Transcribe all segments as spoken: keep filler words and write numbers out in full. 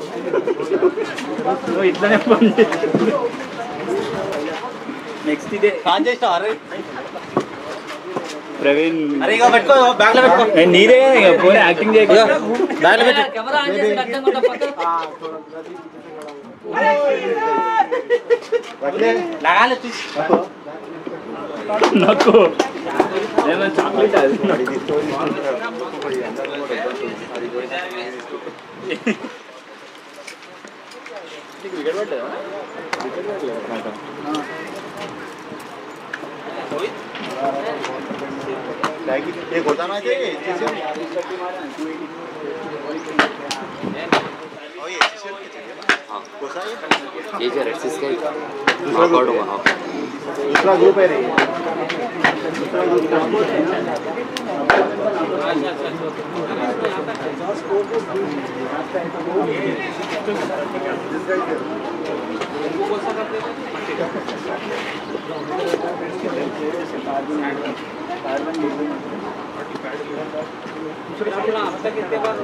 ఇట్లానే నెక్స్ట్ ఇదే కాన్ చేస్తా అరే ప్రవీణ్ అరే ఇక పెట్టుకో బ్యాగ్ లో పెట్టుకో నీదే పోనీ యాక్టింగ్ చేయక బ్యాగ్ లో పెట్టు కెమెరా ఆన్ చేసి అడ్డం కొట్ట పక్క లగాలి నాకు ఏమైనా చాక్లెట్ అది క్రికెట్ పడ్డా एक होता ना ये दूसरा ग्रुप है रे दूसरा ग्रुप कितने बार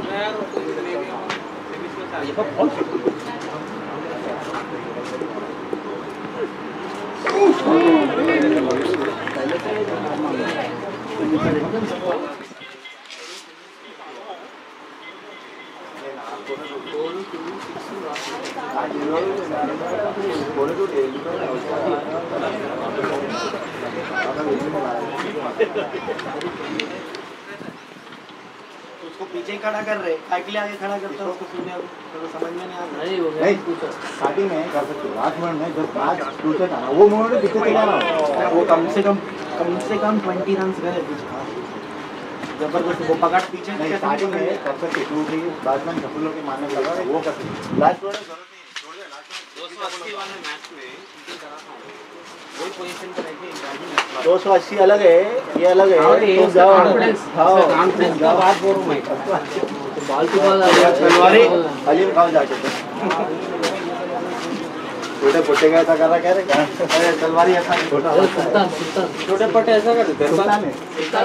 उसको पीछे ही खड़ा कर रहे काय के लिए आगे खड़ा करता है उसको सुनने तो समझ में नहीं आ रहा नहीं वो नहीं स्टार्टिंग में कर सकते हो लास्ट मिनट में जब मैच टूटे था ना वो मोमेंट में पीछे चला रहा वो कम से कम कम से कम ट्वेंटी रन गए पीछे जबरदस्त वो पकड़ पीछे नहीं स्टार्टिंग में कर सकते टू थ्री बैट्समैन सफलों के मारने लगा वो कर सकते लास्ट मिनट जरूरत नहीं छोड़ दे लास्ट मिनट दो सौ अस्सी वाले मैच में वही पोजीशन पे रहते हैं दो सौ अस्सी अलग है ये अलग है तो जाओ कॉन्फिडेंस हां कॉन्फिडेंस का बात बोल रहा हूं मैं बॉल टू बॉल तलवारी अलीम खाओ जाके छोटे पट्टे का ऐसा कर रहा कह रहे अरे तलवारी ऐसा छोटा सुल्तान सुल्तान छोटे पट्टे ऐसा कर देते हैं सुल्तान है सुल्तान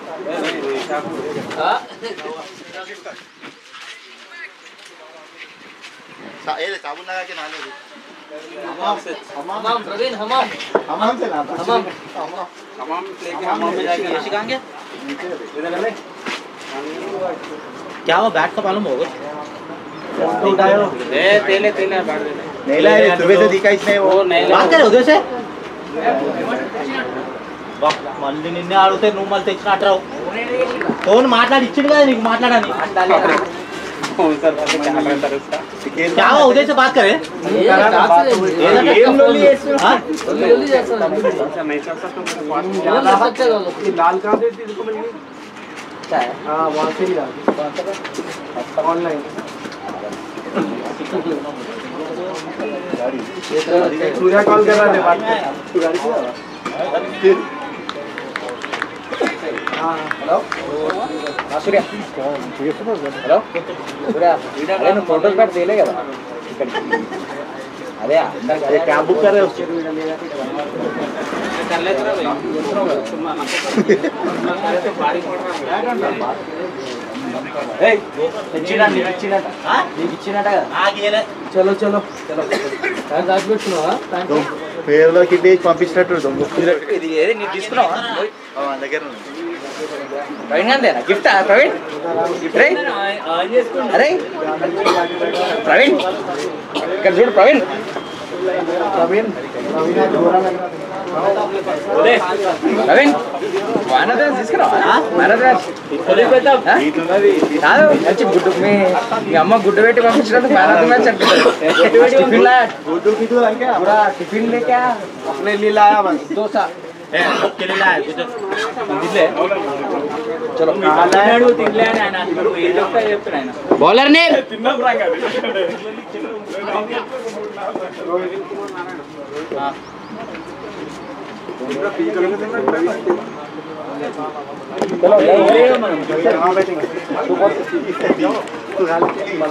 हां ये साबुन लगा के नहा ले हमाम से हमाम प्रवीण हमाम हमाम से नहाता हमाम हमाम लेके हमाम में जाके ये सिखाएंगे क्या वो बैट का मालूम होगा उठायो ए तेले तेले बैट दे नहीं लाए सुबह से दिखा इसने वो बात करे उधर से మళ్ళీ నిన్నే ఆడితే నువ్వు మళ్ళీ తెచ్చినట్రావు ఫోన్ మాట్లాడి ఇచ్చిండు కదా నీకు మాట్లాడాలి क्या हुआ उदय से बात करे लाल कार्ड वहाँ से ही ऑनलाइन सूर्या कॉल कर रहा है बात हेलो सूर्या हेलो सूर्या अरे ना फोटोज बैठ दे ले क्या अरे अरे कैब बुक कर रहे हो कर ले तेरा भाई तो बारिश पड़ रहा है ए चिना चिना हां ये चिना टा आ गेले चलो चलो चलो काय दाट పెట్టుకున్నావా పేర్లో కిడ్నీ పంపించినట్టు ఇది ఏది నీ తీసుకున్నావా ఆ దగ్గర ప్రవీణ్ అంతేనా గిఫ్ట్ ప్రవీణ్ గిఫ్ట్ రే అరే ప్రవీణ్ ఇక్కడ చూడు ప్రవీణ్ ప్రవీణ్ ప్రవీణ్ వానదే తీసుకురావా వానదే కాదు మంచి గుడ్డు మీ అమ్మ గుడ్డు పెట్టి పంపించినట్టు వానదే మ్యాచ్ అంటున్నారు టిఫిన్ లా गुड्डू की तो क्या पूरा टिफिन ले क्या अपने लिए लाया बस डोसा ए के लिए लाया कुछ दिले चलो कालाడు తినలే అని ఆయన ఇప్పుడు ఏ చెప్తా చెప్తాను బౌలర్ నే తిన్నా బ్రాంగా हां पूरा पी करेंगे चलो ये మనం हां बैटिंग सुपर तू हाल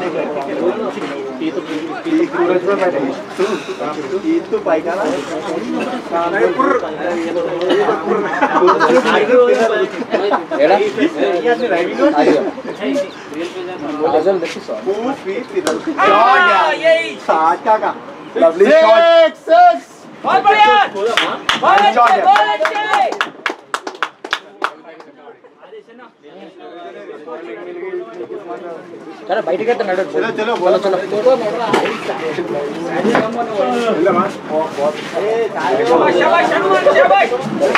ये तो सूरज में बैठे ये तो पाएगा ना पुर एड़ा ये driving Gazal, this is all. Two feet इधर हाँ, यही। साठ का का Lovely Six, shot. six. बहुत बढ़िया बहुत अच्छे बहुत अच्छे चलो बैठ के तो नडर चलो चलो बोलो चलो शाबाश शाबाश हनुमान शाबाश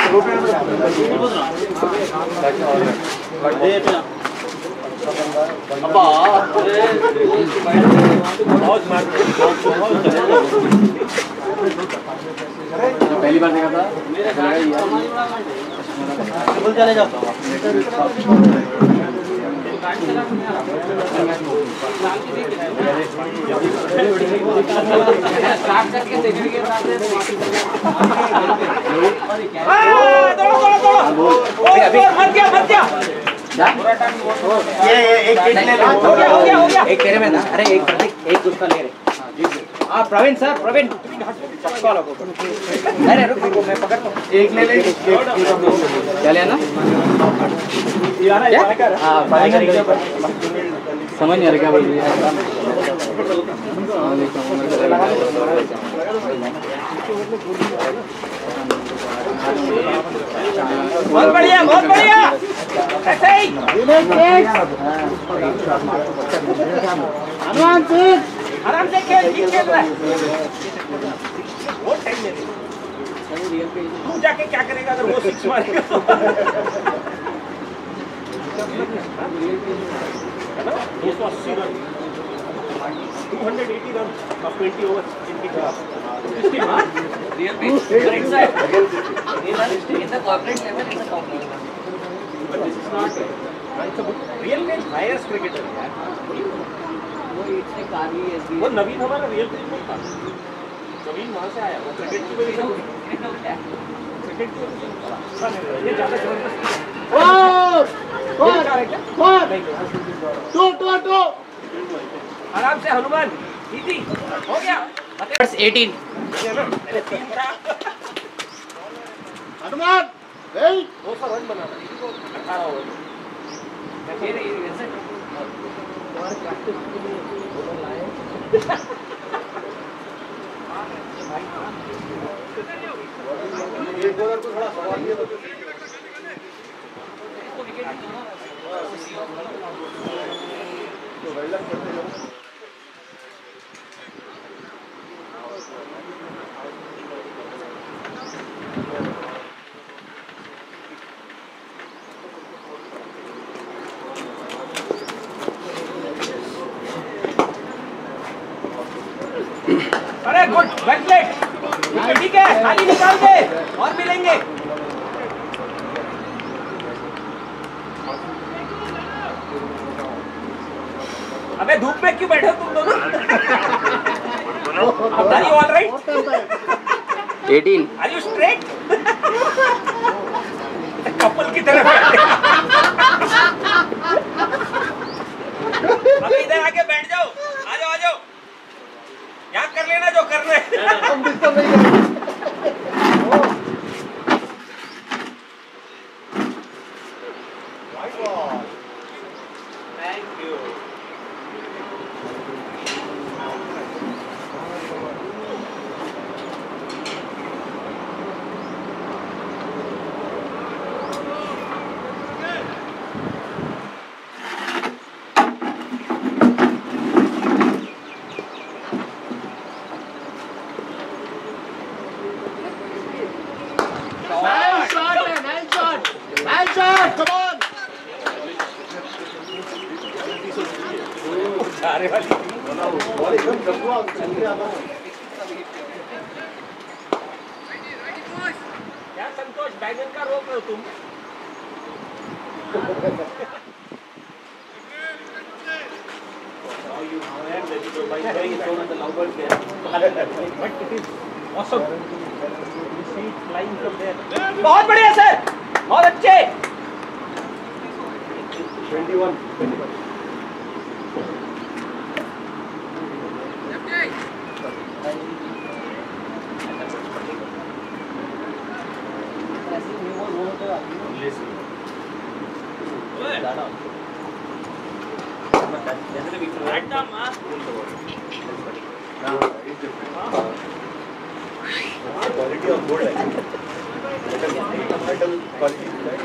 अब्बा बहुत मार पहली बार देखा था बोल चले जाओ स्टार्ट करके सेकंड के साथ दौड़ो दौड़ो दौड़ो अभी मत गया मत गया ये ये एक एक ले लो हो गया हो गया हो गया एक तेरे में ना अरे एक प्रतीक एक उसका ले रहे हाँ प्रवीण सर प्रवीण अरे रुक रुको मैं पकड़ता हूँ एक ले ले क्या लेना क्या हाँ पानी का समझ नहीं आ रहा क्या बोल रही बहुत बढ़िया बहुत बढ़िया ऐसे ही हनुमान सिंह आराम से खेल ठीक खेल रहा है वो टाइम ले तू जाके क्या करेगा अगर वो सिक्स मारेगा तो दो सौ अस्सी run two hundred eighty run of twenty over इनके खिलाफ real correct sir in the corporate level in the top level but this is not it's a real में हाईएस्ट क्रिकेटर यार वो इतने काली है वो नवीन हमारा रियल क्रिकेटर था नवीन वहां से आया वो क्रिकेट की वजह से क्रिकेट की वजह से ये ज्यादा जबरदस्त four four two two two आराम से हनुमान इजी हो गया बस एटीन अरे तीन था हनुमान गई दो सौ रन बनाना अठारह ओवर ये ये वैसे और प्रैक्टिस के लिए बोलर लाए एक बॉलर को थोड़ा सवाल दिया तो वेलकम करते हो अरे गुड वेल प्लेड ठीक है खाली निकाल दे और मिलेंगे अबे धूप में क्यों बैठे हो तुम दोनों are you all right eighteen are you straight couple की तरह बैठे अबे इधर आके बैठ जाओ आ जाओ आ जाओ यहाँ कर लेना जो करना है हम डिस्टर्ब नहीं करेंगे thank you Nice shot, man. Nice shot. Nice shot. Come on. सारे वाली बॉल एकदम जम्मू चल के आता है क्या संतोष बैगन का रोक रहे हो तुम बहुत बढ़िया सर बहुत अच्छे इक्कीस Good. क्वालिटी ऑफ गोल्ड है metal quality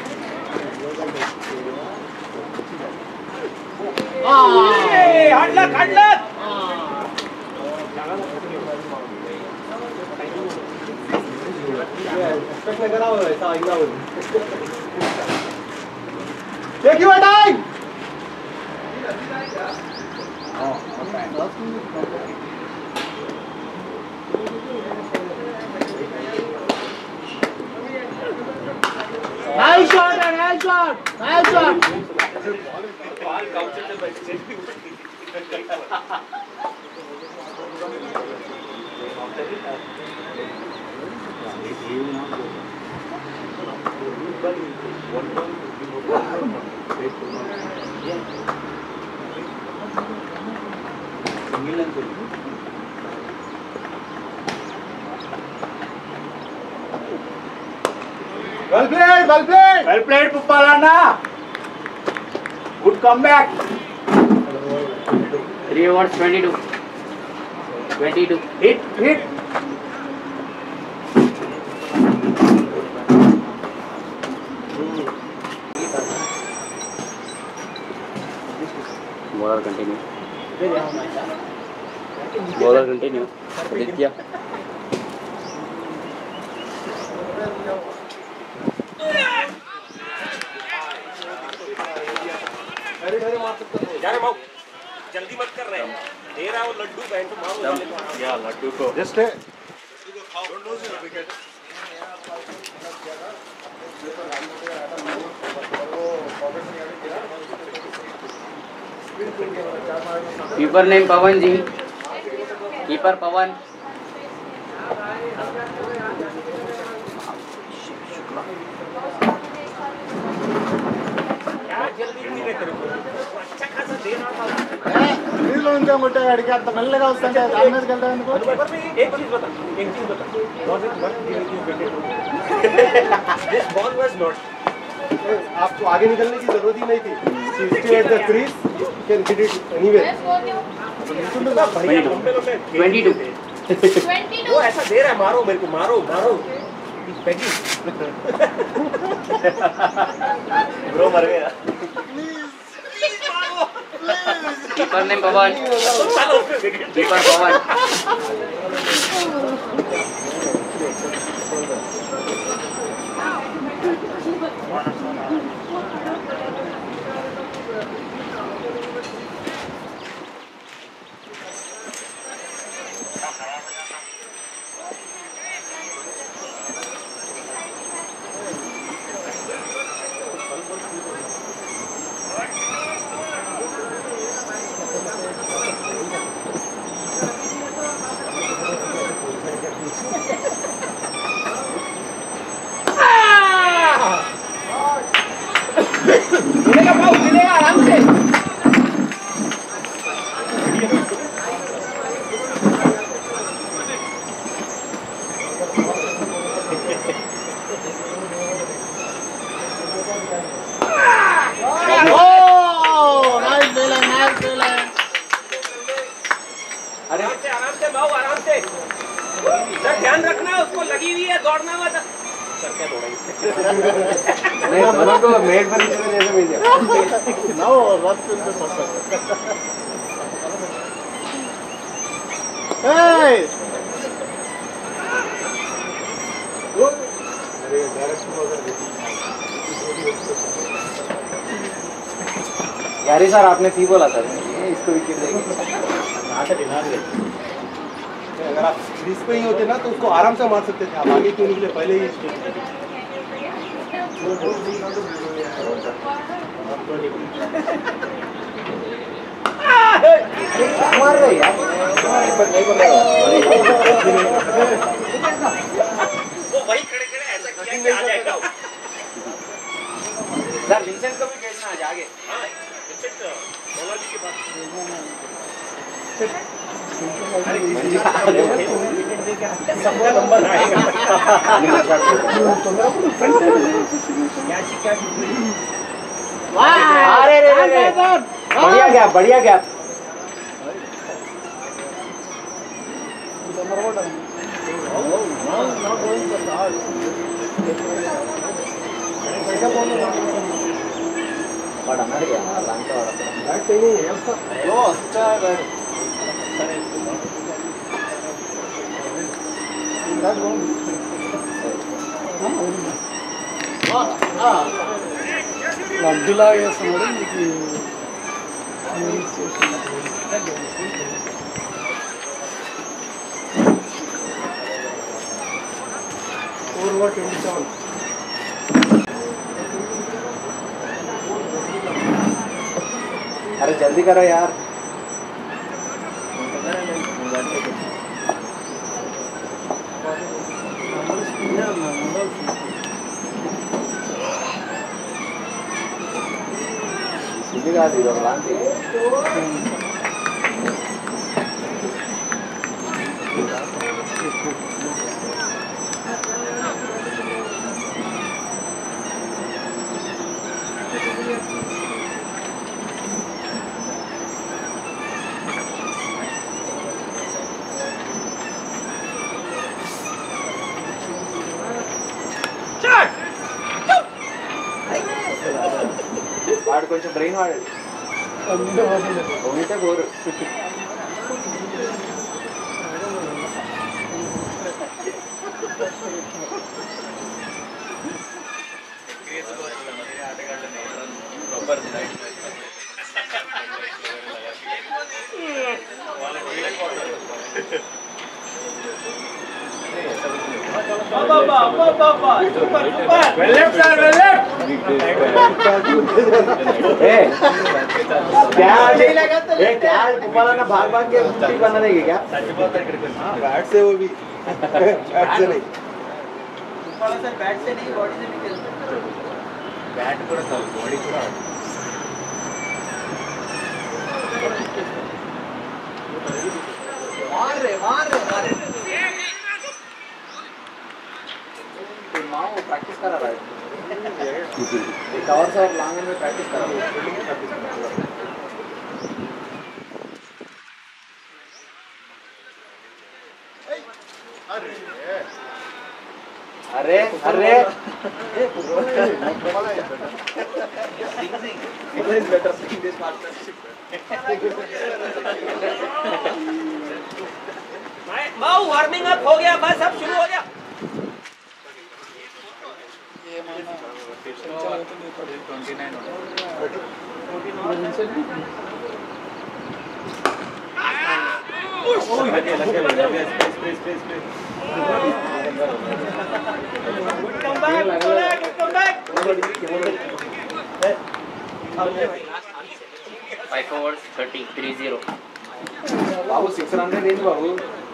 hard luck hard luck expect नहीं करा हुआ ऐसा आएगा वो take your time nice shot है नाइस शॉट नाइस शॉट बाल काउंटर से बचे well played well played well played पुप्पालाना good comeback three overs twenty-two twenty-two hit hit bowler continue bowler continue Aditya यार माओ जल्दी मत कर रहे हैं दे रहा वो लड्डू बैंड तो मारो या लड्डू को just keeper name Pawan ji keeper Pawan अच्छा खासा दे रहा था నీళ్ళు ఉంటే ముట్టే వాడికి అంత మెల్లగా వస్తుంటే దాని మీదకి వెళ్తాం ఎందుకు पर मैं एक चीज बता एक चीज बता logic work this ball was not आपको आगे निकलने की जरूरत ही नहीं थी stay at the crease can hit it anywhere भैया लंबे लंबे twenty-two वो ऐसा दे रहा है मारो मेरे को मारो मारो पैकी ब्रो मर गया keeper name Pawan keeper Pawan मिलेगा पाऊ मिलेगा आराम से आराम से आराम से भाऊ आराम से सर ध्यान रखना उसको लगी हुई है दौड़ना मत सर क्या दौड़ेंगे नहीं मतलब तो मेड पर जैसे मिल गया नो रफ इन द फसल हे अरे डायरेक्ट यारी सर आपने थी बोला सर इसको विकेट देंगे अगर आप क्रीज पे ही होते ना तो उसको आराम से मार सकते थे आप आगे क्यों निकले पहले ही मार रहे यार वो वही खड़े खड़े ऐसा किया कि आ जाएगा सर विंसेंट को भी खेलना आज आगे हाँ विंसेंट बोला जी के पास सबका नंबर आएगा अरे रे रे बढ़िया गैप बढ़िया गैप వాడు అన్నాడు దాంట్లో లడ్డులాగా వేస్తున్నాడు మీకు फोर ओवर ट्वेंटी सेवन अरे जल्दी करो यार ఇది కాదు ఇది లాంటి వాడు కొంచెం బ్రెయిన్ వాడాడు ఉంటే కోరు भाग भाग के बना देगी क्या बैट से वो भी बैट से नहीं बैट से नहीं बॉडी से निकल बैट కూడా కాదు బాడీ కూడా मार रे मार रे मार रे तो माँ वो प्रैक्टिस करा रहा है एक और से और लॉन्ग में प्रैक्टिस करा रहा है अरे अरे माँ वार्मिंग अप हो गया बस अब शुरू हो गया Come back, come back, come back. Five overs, thirty, three zero. बाबू सिक्स हंड्रेड रेंज बाबू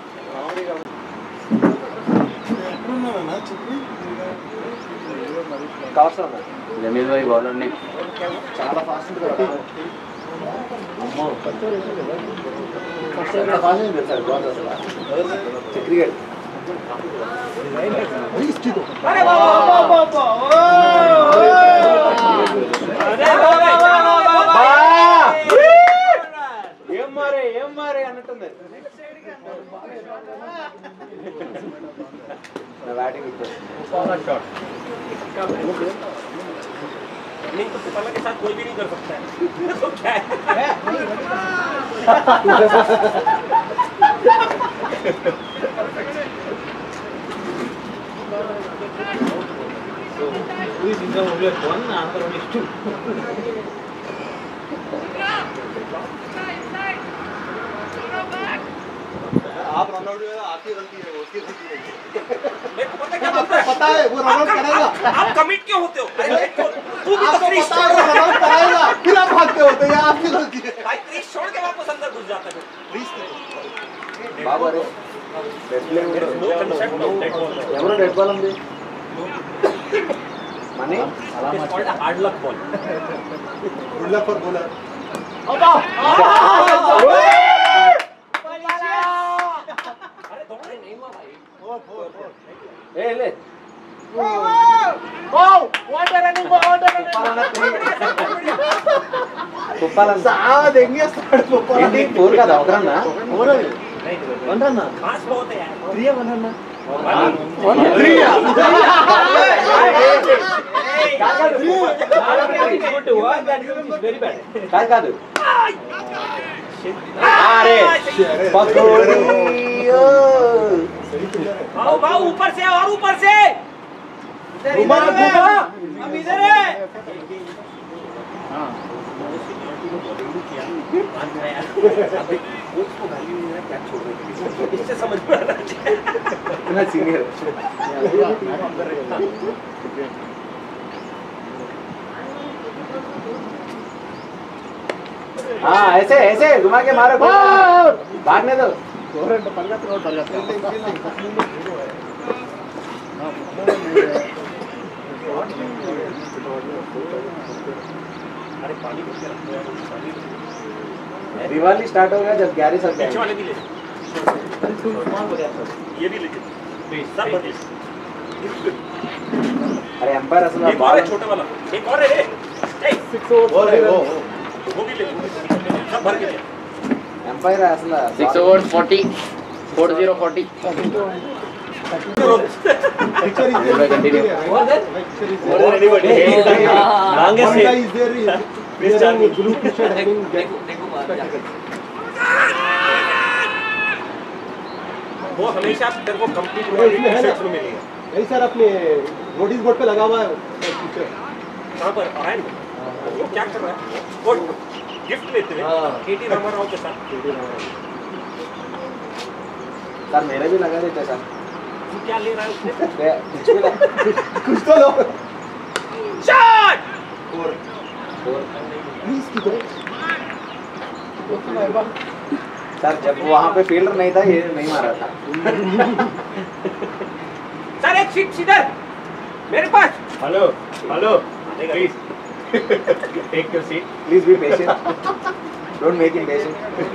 కావసరం जमील भाई बॉलर ने చాలా ఫాస్ట్ ఉంటుంది అమ్మో ఫస్ట్ ఫాస్ట్ ఉంది సార్ బాల్ అసలు క్రికెట్ अरे वाह वाह वाह वाह ఏం మారే ఏం మారే అన్నట్టుంది బ్యాటింగ్ షాట్ नहीं तो पुपाला के साथ कोई भी नहीं कर सकता है तो क्या है So, who is in the only one, another one is two. आप रन आउट हुए आपकी गलती है उसकी गलती नहीं मेरे को पता है क्या बोलता है पता है वो रन आउट करेगा आप कमिट क्यों होते हो अरे तू भी तो आपको क्रीज पता है वो रन आउट कराएगा फिर आप भागते होते हैं आपकी गलती है भाई क्रीज छोड़ के वापस अंदर घुस जाता है బాబు అరే dead play no concept of dead ball ఎవరు డెడ్ బాల్ ఉంది మనీ it's called a hard luck ball good luck for bowler अरे दौड़े नहीं हुआ भाई ఏ లే wow what a running ball what a running Puppala साव देंगे साढ़े पोपाला ఏంటి ఫోర్ కదా ఒక రన్నా हो रहा है वन रन ना पास बहुत है यार थ्री है वन रन ना वन थ्री वेरी बैड కాదు కాదు అరే పకోడీ भाऊ भाऊ ऊपर से और ऊपर से घुमा घुमा हम इधर है इससे समझ में आ रहा है इतना सीनियर हाँ ऐसे ऐसे घुमा के मारो भागने दो दिवाली स्टार्ट होगा जब ग्यारह सब पीछे वाले भी ले ये भी ले सब भर ले अरे अंपायर असल एक और है छोटा वाला एक और है रे सिक्स ओवर वो वो भी ले सब भर के ले अंपायर असल Six overs forty. Four zero forty. Picture is Will continue. More than anybody. Longest Honda hit. is there is wearing blue t-shirt having देखो देखो वो हमेशा तेरे को कंप्लीट इसमें है ना? में मिलेगा नहीं सर अपने नोटिस बोर्ड पे लगा हुआ है पिक्चर कहाँ पर आया ना वो क्या कर रहा है वो गिफ्ट लेते हुए हाँ। केटी रामाराव के साथ सर मेरे भी लगा देते सर तू क्या ले रहा है उससे कुछ भी लगा कुछ तो लो शॉट प्लीज की दो सर जब वहाँ पे फील्डर नहीं था ये नहीं मारा था सर एक सीट सीधर मेरे पास hello hello please take your seat please be patient don't make him patient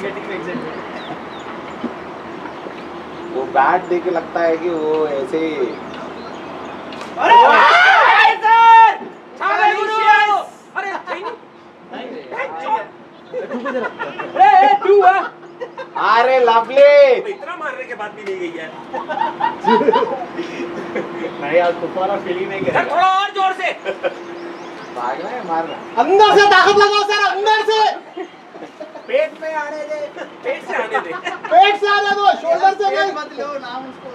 वो बैट देख के लगता है कि वो ऐसे ही अरे सर छावे लूसियस अरे ए टू है अरे लवली इतना मारने के बाद भी नहीं गई है नहीं यार तुम्हारा फीलिंग नहीं सर करेगा थोड़ा और जोर से भागना है मारना अंदर से ताकत लगाओ सर अंदर से पेट में आने दे पेट से आने दे पेट से आने दो शोल्डर से नहीं मत लो नाम उसको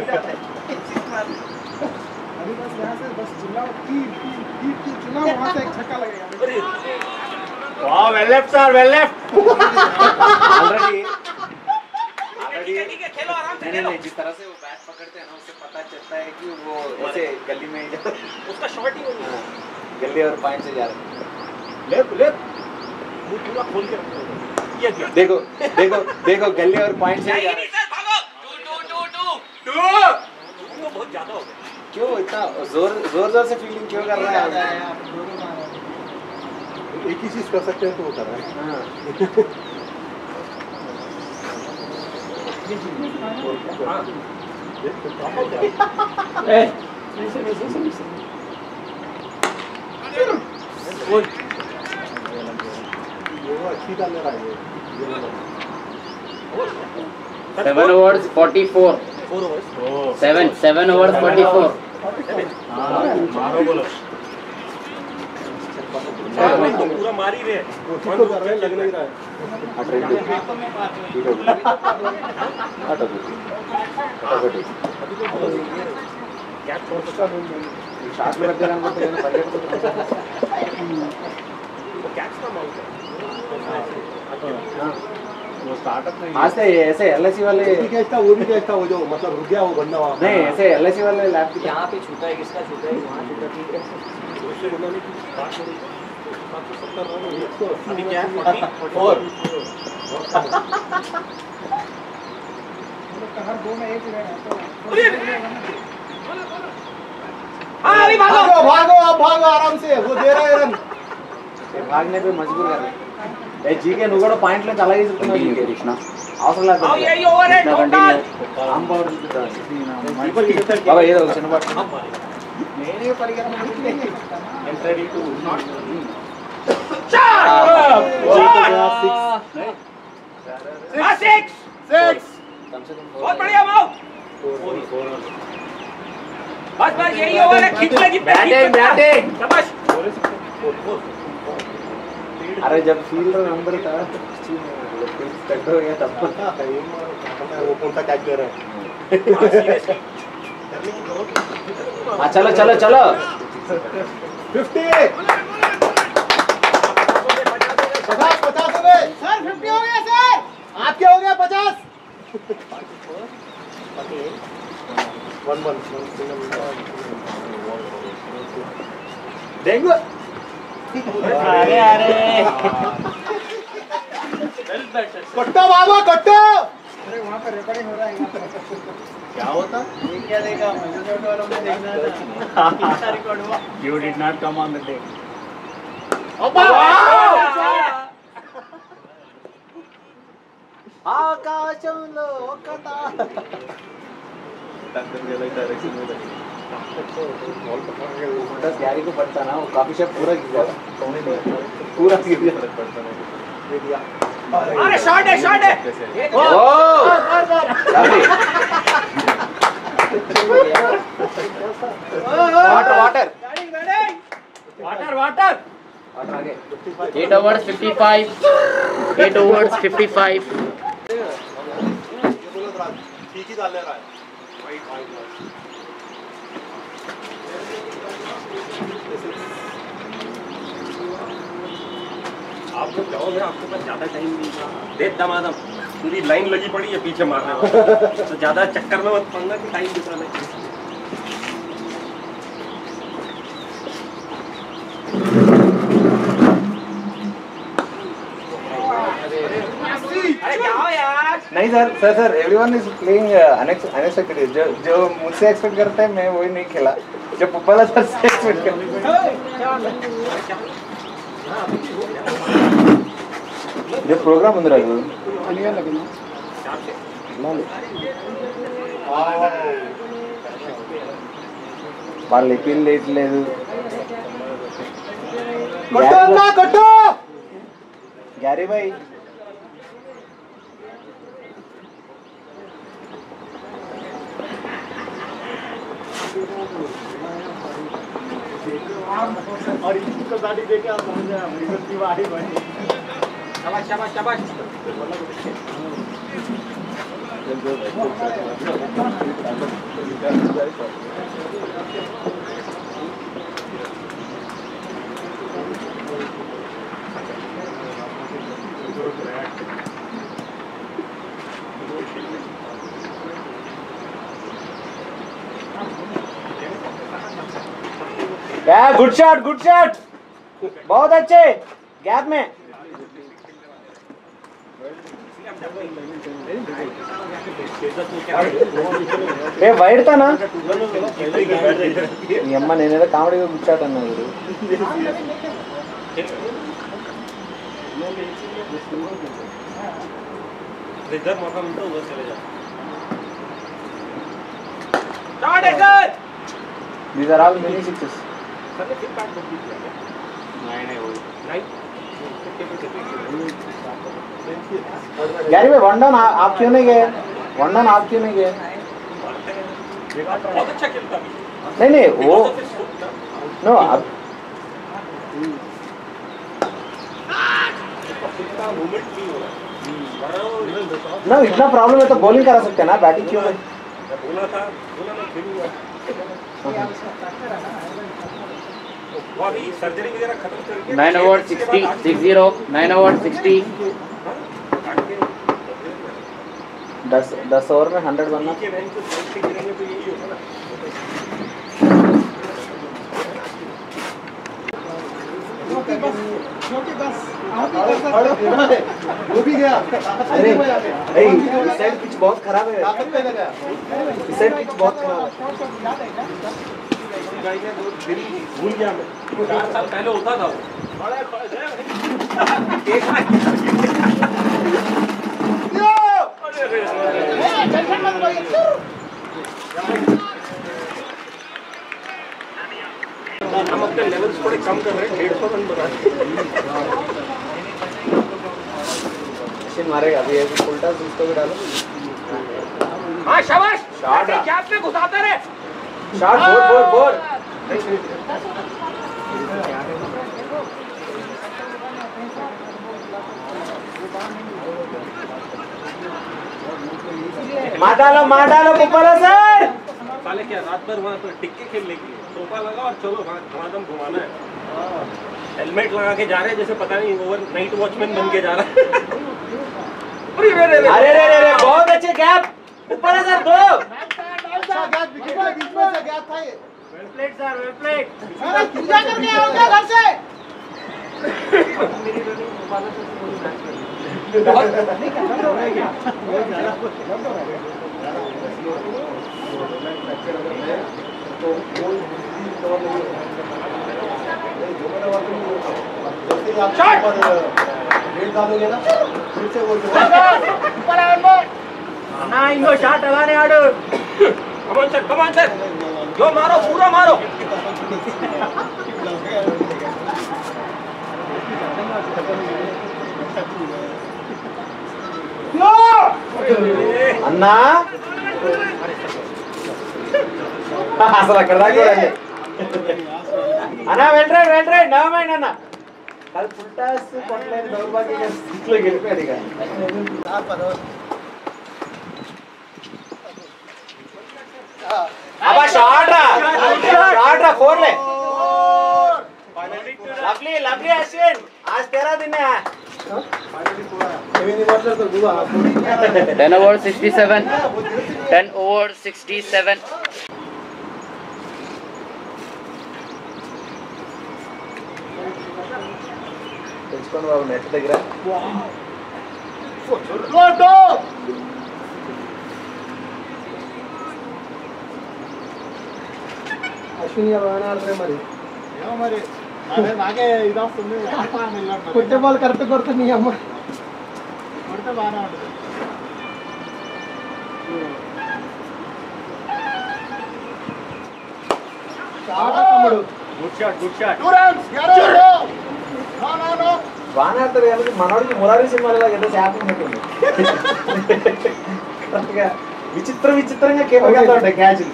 अभी बस यहाँ से बस चिल्लाओ तीन तीन तीन तीन चिल्लाओ वहाँ से एक छक्का लगेगा अरे वाह well left sir well left already ठीक है ठीक है खेलो आराम से नहीं खेलो नहीं जिस तरह से वो बैट पकड़ते हैं ना उससे पता चलता है कि वो ऐसे गली में ही जा उसका शॉट ही हो गया हाँ, गली और पॉइंट से जा रहे हैं लेफ्ट लेफ्ट मुंह पूरा खोल के रखो ये क्या देखो देखो देखो गली और पॉइंट से ही जा रहे हैं सर भागो two two two two two तो बहुत ज्यादा हो गया क्यों इतना जोर जोर जोर से फील्डिंग क्यों कर रहा है एक ही चीज कर सकते हैं तो वो कर रहा है हाँ ये वो अच्छी डाल रहा है Seven overs forty-four. Four overs Seven. Seven overs forty-four. मारो बोलो नहीं तो पूरा मार ही रहे वो ठीक तो कर रहे हैं लग नहीं रहा है क्या छोड़ सकता हूँ షాట్ లో దగ్గర అనుకుంటే కానీ పరిగెత్తుకుంటూ वो कैच का माउंट है वो स्टार्टअप नहीं आज से ऐसे एलआईसी वाले वो भी कैच था वो भी कैच था वो जो मतलब रुक गया वो बंदा वहाँ नहीं ऐसे एलआईसी वाले लैब की यहाँ पे छूटा है किसका छूटा है वहाँ छूटा ठीक है उससे बनाने की बात हो रही है सात सौ सत्तर रन हो गए अभी क्या है फोर्टी फोर हर दो में एक रन हाँ अभी भागो भागो भागो आप भागो आराम से वो दे रहा है रन भागने पे मजबूर कर रहे ए जीके నువ్వు కూడా పాయింట్ నుంచి అలాగే చెప్తున్నావు Continue, జీకే Krishna. అవసరం లేదు आओ यही ओवर है Krishna, टोटल continue. ఆమ్ పవర్ బాబా ఏదో ఒక చిన్న పాట నేనే పరిగెత్తాను ఎంటర్ టు నాట్ सिक्स सिक्स कम से कम बहुत बढ़िया माओ बस बस यही ओवर है खींच ले जितना Batting, batting. शाबाश अरे जब फील्डर नंबर था कट हो गया तब वो कौन सा कैच कर रहा है? हाँ चलो चलो चलो फिफ्टी पचास पचास हो गए सर फिफ्टी हो गया सर आपके हो गया पचास वन वन डेंगू अरे अरे कट्टो बाबू कट्टो अरे वहाँ पर रिकॉर्डिंग हो रहा है यहाँ पर क्या होता ये क्या देखा मुझे वालों ने देखना था कितना रिकॉर्ड हुआ you did not come on the day ఆకాశంలో ఒక दस ग्यारह को पड़ता ना वो काफी शॉट पूरा गिर जाता पूरा गिर जाता अरे शॉट है शॉट है oh water water water water आगे Eight overs fifty-five. Eight overs fifty-five. ठीक ही डाल रहा है वाइट वाइट आप जब जाओगे आपके पास ज्यादा टाइम नहीं था देख दमादम पूरी लाइन लगी पड़ी है पीछे मारने वाली तो ज्यादा चक्कर में मत पड़ना कि टाइम दूसरा नहीं अरे जाओ यार नहीं sir sir sir everyone is playing unexpected जो जो मुझसे एक्सपेक्ट करते हैं मैं वही नहीं खेला जो पप्पाला सर से एक्सपेक्ट करते जो प्रोग्राम ఉంది రాజు अनिया लगना వాళ్ళు ఎపీల్ లేదు कट्टो अम्मा कट्टो ग्यारह भाई और इसको गाड़ी देके आप समझ रहे हैं इधर की वाही भाई शाबाश शाबाश शाबाश क्या गुड शॉट गुड शॉट बहुत अच्छे गैप में ఏ వైడ్ తానా ఈ అమ్మ నేనేదో కామెడీగా కూర్చాటన్నా వీడు इधर मौका मिलता उधर चले जाओ शॉट है sir these are all mini sixes sir ने फिर बैट बदल दिया नहीं नहीं वो नहीं गैरी भाई वन डाउन आप क्यों नहीं गए वन डाउन आप क्यों नहीं गए बहुत अच्छा खेलता है नहीं नहीं वो नो अब मूवमेंट नहीं हो रहा ना इतना प्रॉब्लम है तो बॉलिंग करा सकते हैं ना बैटिंग क्यों है बोला था बोला मैं फिर वो अभी सर्जरी वगैरह खत्म करके Nine overs sixty. Six zero. Nine overs sixty. दस दस ओवर में हंड्रेड बनना नीचे बहन को साइड से गिरेंगे तो यही होगा ना ज्योति बस ज्योति बस आप ही कर अरे सकते हो वो भी गया अरे अरे इस साइड पिच बहुत खराब है ताकत पे लगा इस साइड पिच बहुत खराब है शॉट शॉट याद है क्या भूल गया मैं चार साल पहले होता था वो टेंशन मत लो हम अपने के लेवल्स थोड़े कम कर रहे हैं, डेढ़ सौ रन बना रहे अश्विन मारेगा अभी एक उल्टा उसको भी डालो। हाँ शाबाश, शॉट कैप में घुसाते रहे। शॉट फोर फोर फोर मार डालो मार डालो पुप्पला सर। साले क्या रात भर वहाँ पर टिक्के खेलने की सोफा लगा और चलो वहाँ धमाधम घुमाना है। हेलमेट लगा के जा रहे हैं जैसे पता नहीं ओवर नाइट वॉचमैन बन के जा रहा है। अरे रे रे अरे रे रे बहुत अच्छे गैप पुप्पला सर दो। अच्छा गैप विकेट के बीच में से गैप था ये। Well played sir, well played. अरे पूजा करके आओगे घर से। ना इंगो शॉट लगाने आडो। कमान सर कमान सर जो मारो पूरा मारो। అన్నా అసలు అక్కడ దాకా చూడండి అన్నా వెంటనే వెంటనే నవమైంది అన్న అది ఫుల్ టాస్ కొట్టలేని దౌర్భాగ్య స్థితిలో గెలిపాడు ఇక అబ్బా షాట్ రా షాట్ రా ఫోర్ లే లవ్లీ లవ్లీ అశ్విన్ आज तेरा दिन है ten over sixty-seven. ten over sixty-seven. తెచ్చుకోండి బాబు నెట్ దగ్గర అశ్విని బాగానే ఆడతారు మరి ఏమో మరి అదే నాకే ఇది వస్తుంది కొట్టే బాల్ కరెక్ట్ కొడుతుంది నీ అమ్మ కొడితే బాగానే ఉంటుంది తమ్ముడు గుడ్ షాట్ గుడ్ షాట్ బాగానే ఆడతారు కాబట్టి మనోడికి మురారి సినిమాలో ఏదో శాపం ఉంటుంది కరెక్ట్గా విచిత్ర విచిత్రంగా కేబుల్ గా ఉంటాయి క్యాచ్లు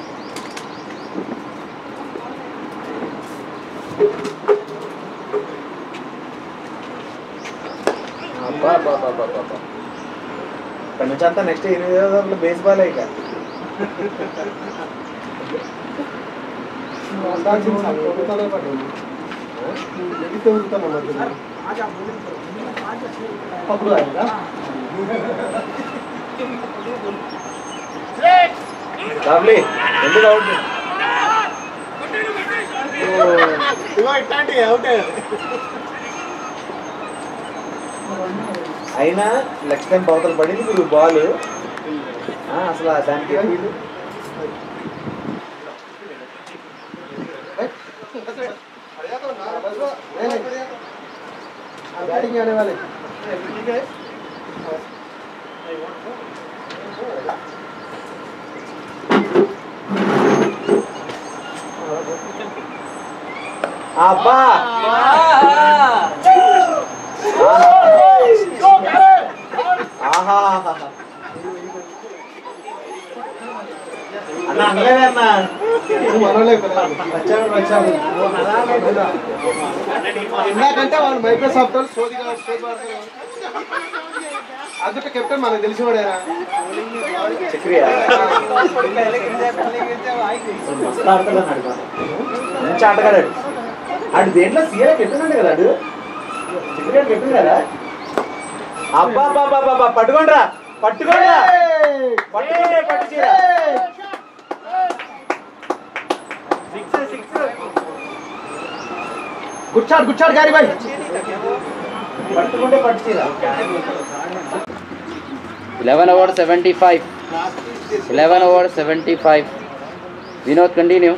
ఇక్కడ నుంచి అంతా నెక్స్ట్ ఎనిమిది రోజులు బేస్బాల్ ఇక లవ్లీ ఎందుకు అవుట్ ఇట్లాంటి అవుట్ అయినా లెగ్ టైం బౌతలు పడింది మీరు బాల్ అసలు దానికి बैटिंग आने वाले అబ్బా అన్న అనలేదే అన్న ఇందాకంటే వాళ్ళు మైక్రోసాఫ్ట్ వాళ్ళు సోది అందుకే కెప్టెన్ మనకు తెలిసివాడేరా చక్రియా మంచి ఆటగాడాడు ఆడు దేంట్లో సీఏ కెప్టెన్ కదా ఆడు చక్రియా కెప్టెన్ కదా అబ్బా బాబా బాబా పట్టుకోండిరా పట్టుకోండిరా పట్టుకోండి పట్టు చీర గుడ్ షాట్ గుడ్ షాట్ గారి భాయ్ పట్టుకుంటే పట్టు చీర eleven over seventy-five. eleven over seventy-five. Vinod, continue.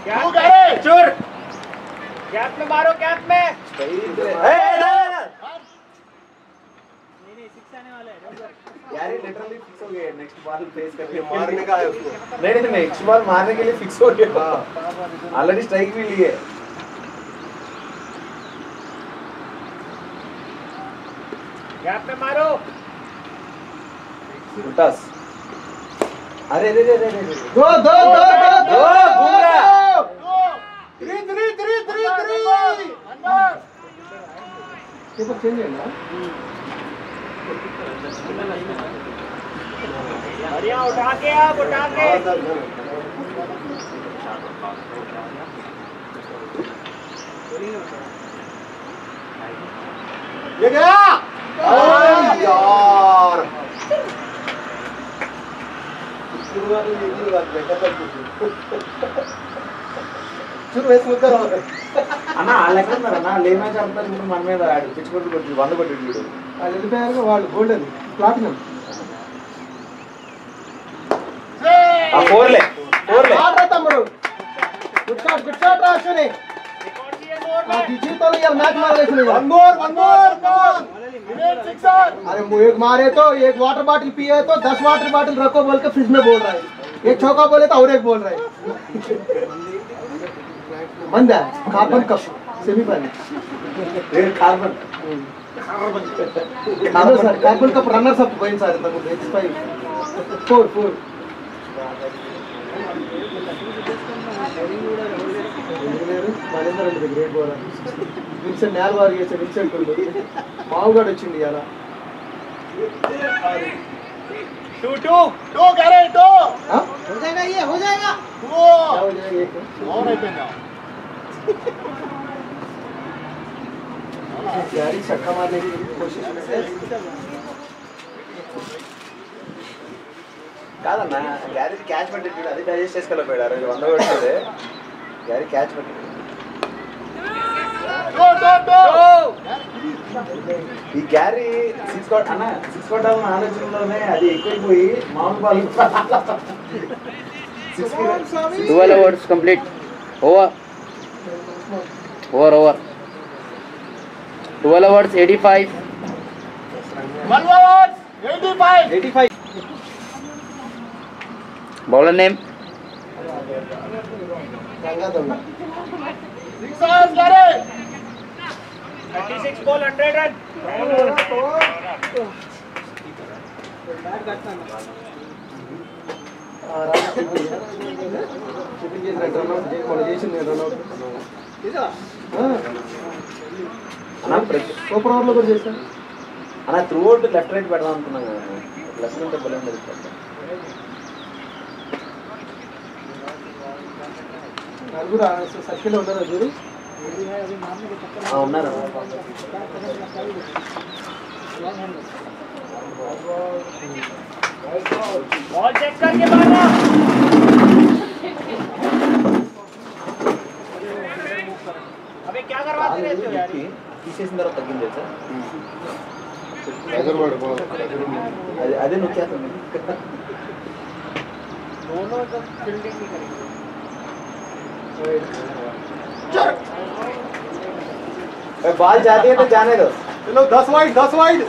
Gap में मारो, गैप में। ए, गैरी लिटरली फिक्स हो गए नेक्स्ट बॉल फेस करके मारने का है उसको नहीं नहीं नेक्स्ट बॉल मारने के लिए फिक्स हो गया ऑलरेडी स्ट्राइक भी लिए गैप में मारो उल्टास अरे रे रे रे रे दो दो दो दो दो घूम रहा three three three three three keeper change है ना बढ़िया उठा के आप उठा के ये गया यार शुरू వేసి ముద్దరు అన్న వాళ్ళు ఎక్కడ ఉన్నారు అన్న లే మ్యాచ్ ఆడుతున్నారు ఇప్పుడు మన మీద ఆడు పిచ్చి కొట్టు కొట్టి వంద కొట్టి వీడు వాళ్ళు వెళ్ళిపోయారు వాళ్ళు గోల్డెన్ ప్లాటినం ఆ ఫోర్లే ఫోర్లే ఆడరా తమ్ముడు గుడ్ షాట్ గుడ్ షాట్ రా అశ్విని ఆ జీవితంలో ఇవాళ మ్యాచ్ మారేసింది वन मोर वन मोर अरे एक मारे तो एक वाटर बॉटल पिए तो दस वाटर बॉटल रखो बोल के फ्रिज में बोल रहा है एक चौका बोले तो और एक बोल रहा है मंद है कार्बन कप सेमीफाइनल रे carbon carbon sir carbon cup runners up పోయిన సార్ తమకు x five four four Mahender Reddy great bowler Vincent నేల వారు చేసే విన్సెంట్ మావుగాడు వచ్చింది ఇలా टू टू टू करे टू हो जाएगा ये हो जाएगा वो क्या हो जाएगा एक और అయిపోయిందా यारी छक्का मारने की कोशिश में है కాదన్న గ్యారీ క్యాచ్ పట్టిండు అది డైజెస్ట్ చేసుకోలేకపోయాడు అది వంద కొట్టింది గ్యారీ క్యాచ్ పట్టిండు गो गो गो ఈ గ్యారీ సిక్స్ కొట్ అన్న సిక్స్ కొట్టాలన్న ఆలోచనలోనే అది ఎక్కువైపోయి మామూలు ball twelve overs complete. Over. Over, over. twelve overs, eighty-five. One overs eighty-five eighty five Bowler name. Ganga दंगा सिक्स ओवर्स करे thirty-six ball one hundred run shooting చేసిన రన్ అవుట్ మన చేసింది రన్ అవుట్ అన్న ప్రతి సూపర్ ఓవర్లో కూడా చేశాను అన్న త్రూ అవుట్ లెఫ్ట్ రైట్ పెడదాం అనుకున్నాం కదా లెఫ్ట్ ఉంటే బలం నలుగురు సర్కిల్ ఉన్నారు చూడు ఉన్నారు बॉल चेक करके मारना अबे क्या करवाते रहते हो यार తీసేసిన తర్వాత తగ్గింది సార్ అదే అదే నొక్కేస్తుంది दोनों जब फील्डिंग नहीं करेंगे बॉल जाती है तो जाने दो चलो दस वाइड दस वाइड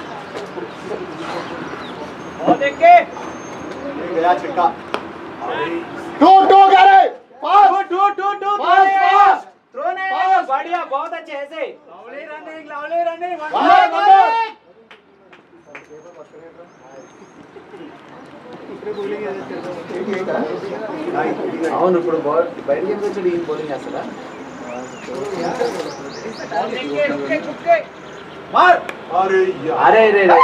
और देख के गया छक्का टू टू करे pass two two two pass pass throw नहीं बढ़िया बहुत अच्छे ऐसे lovely running lovely running wonder wonder అవును ఇప్పుడు బాల్ బయట గేమ్ వచ్చి ఈ బౌలింగ్ చేస్తారా और देख के रुक के रुक के मार अरे अरे रे रे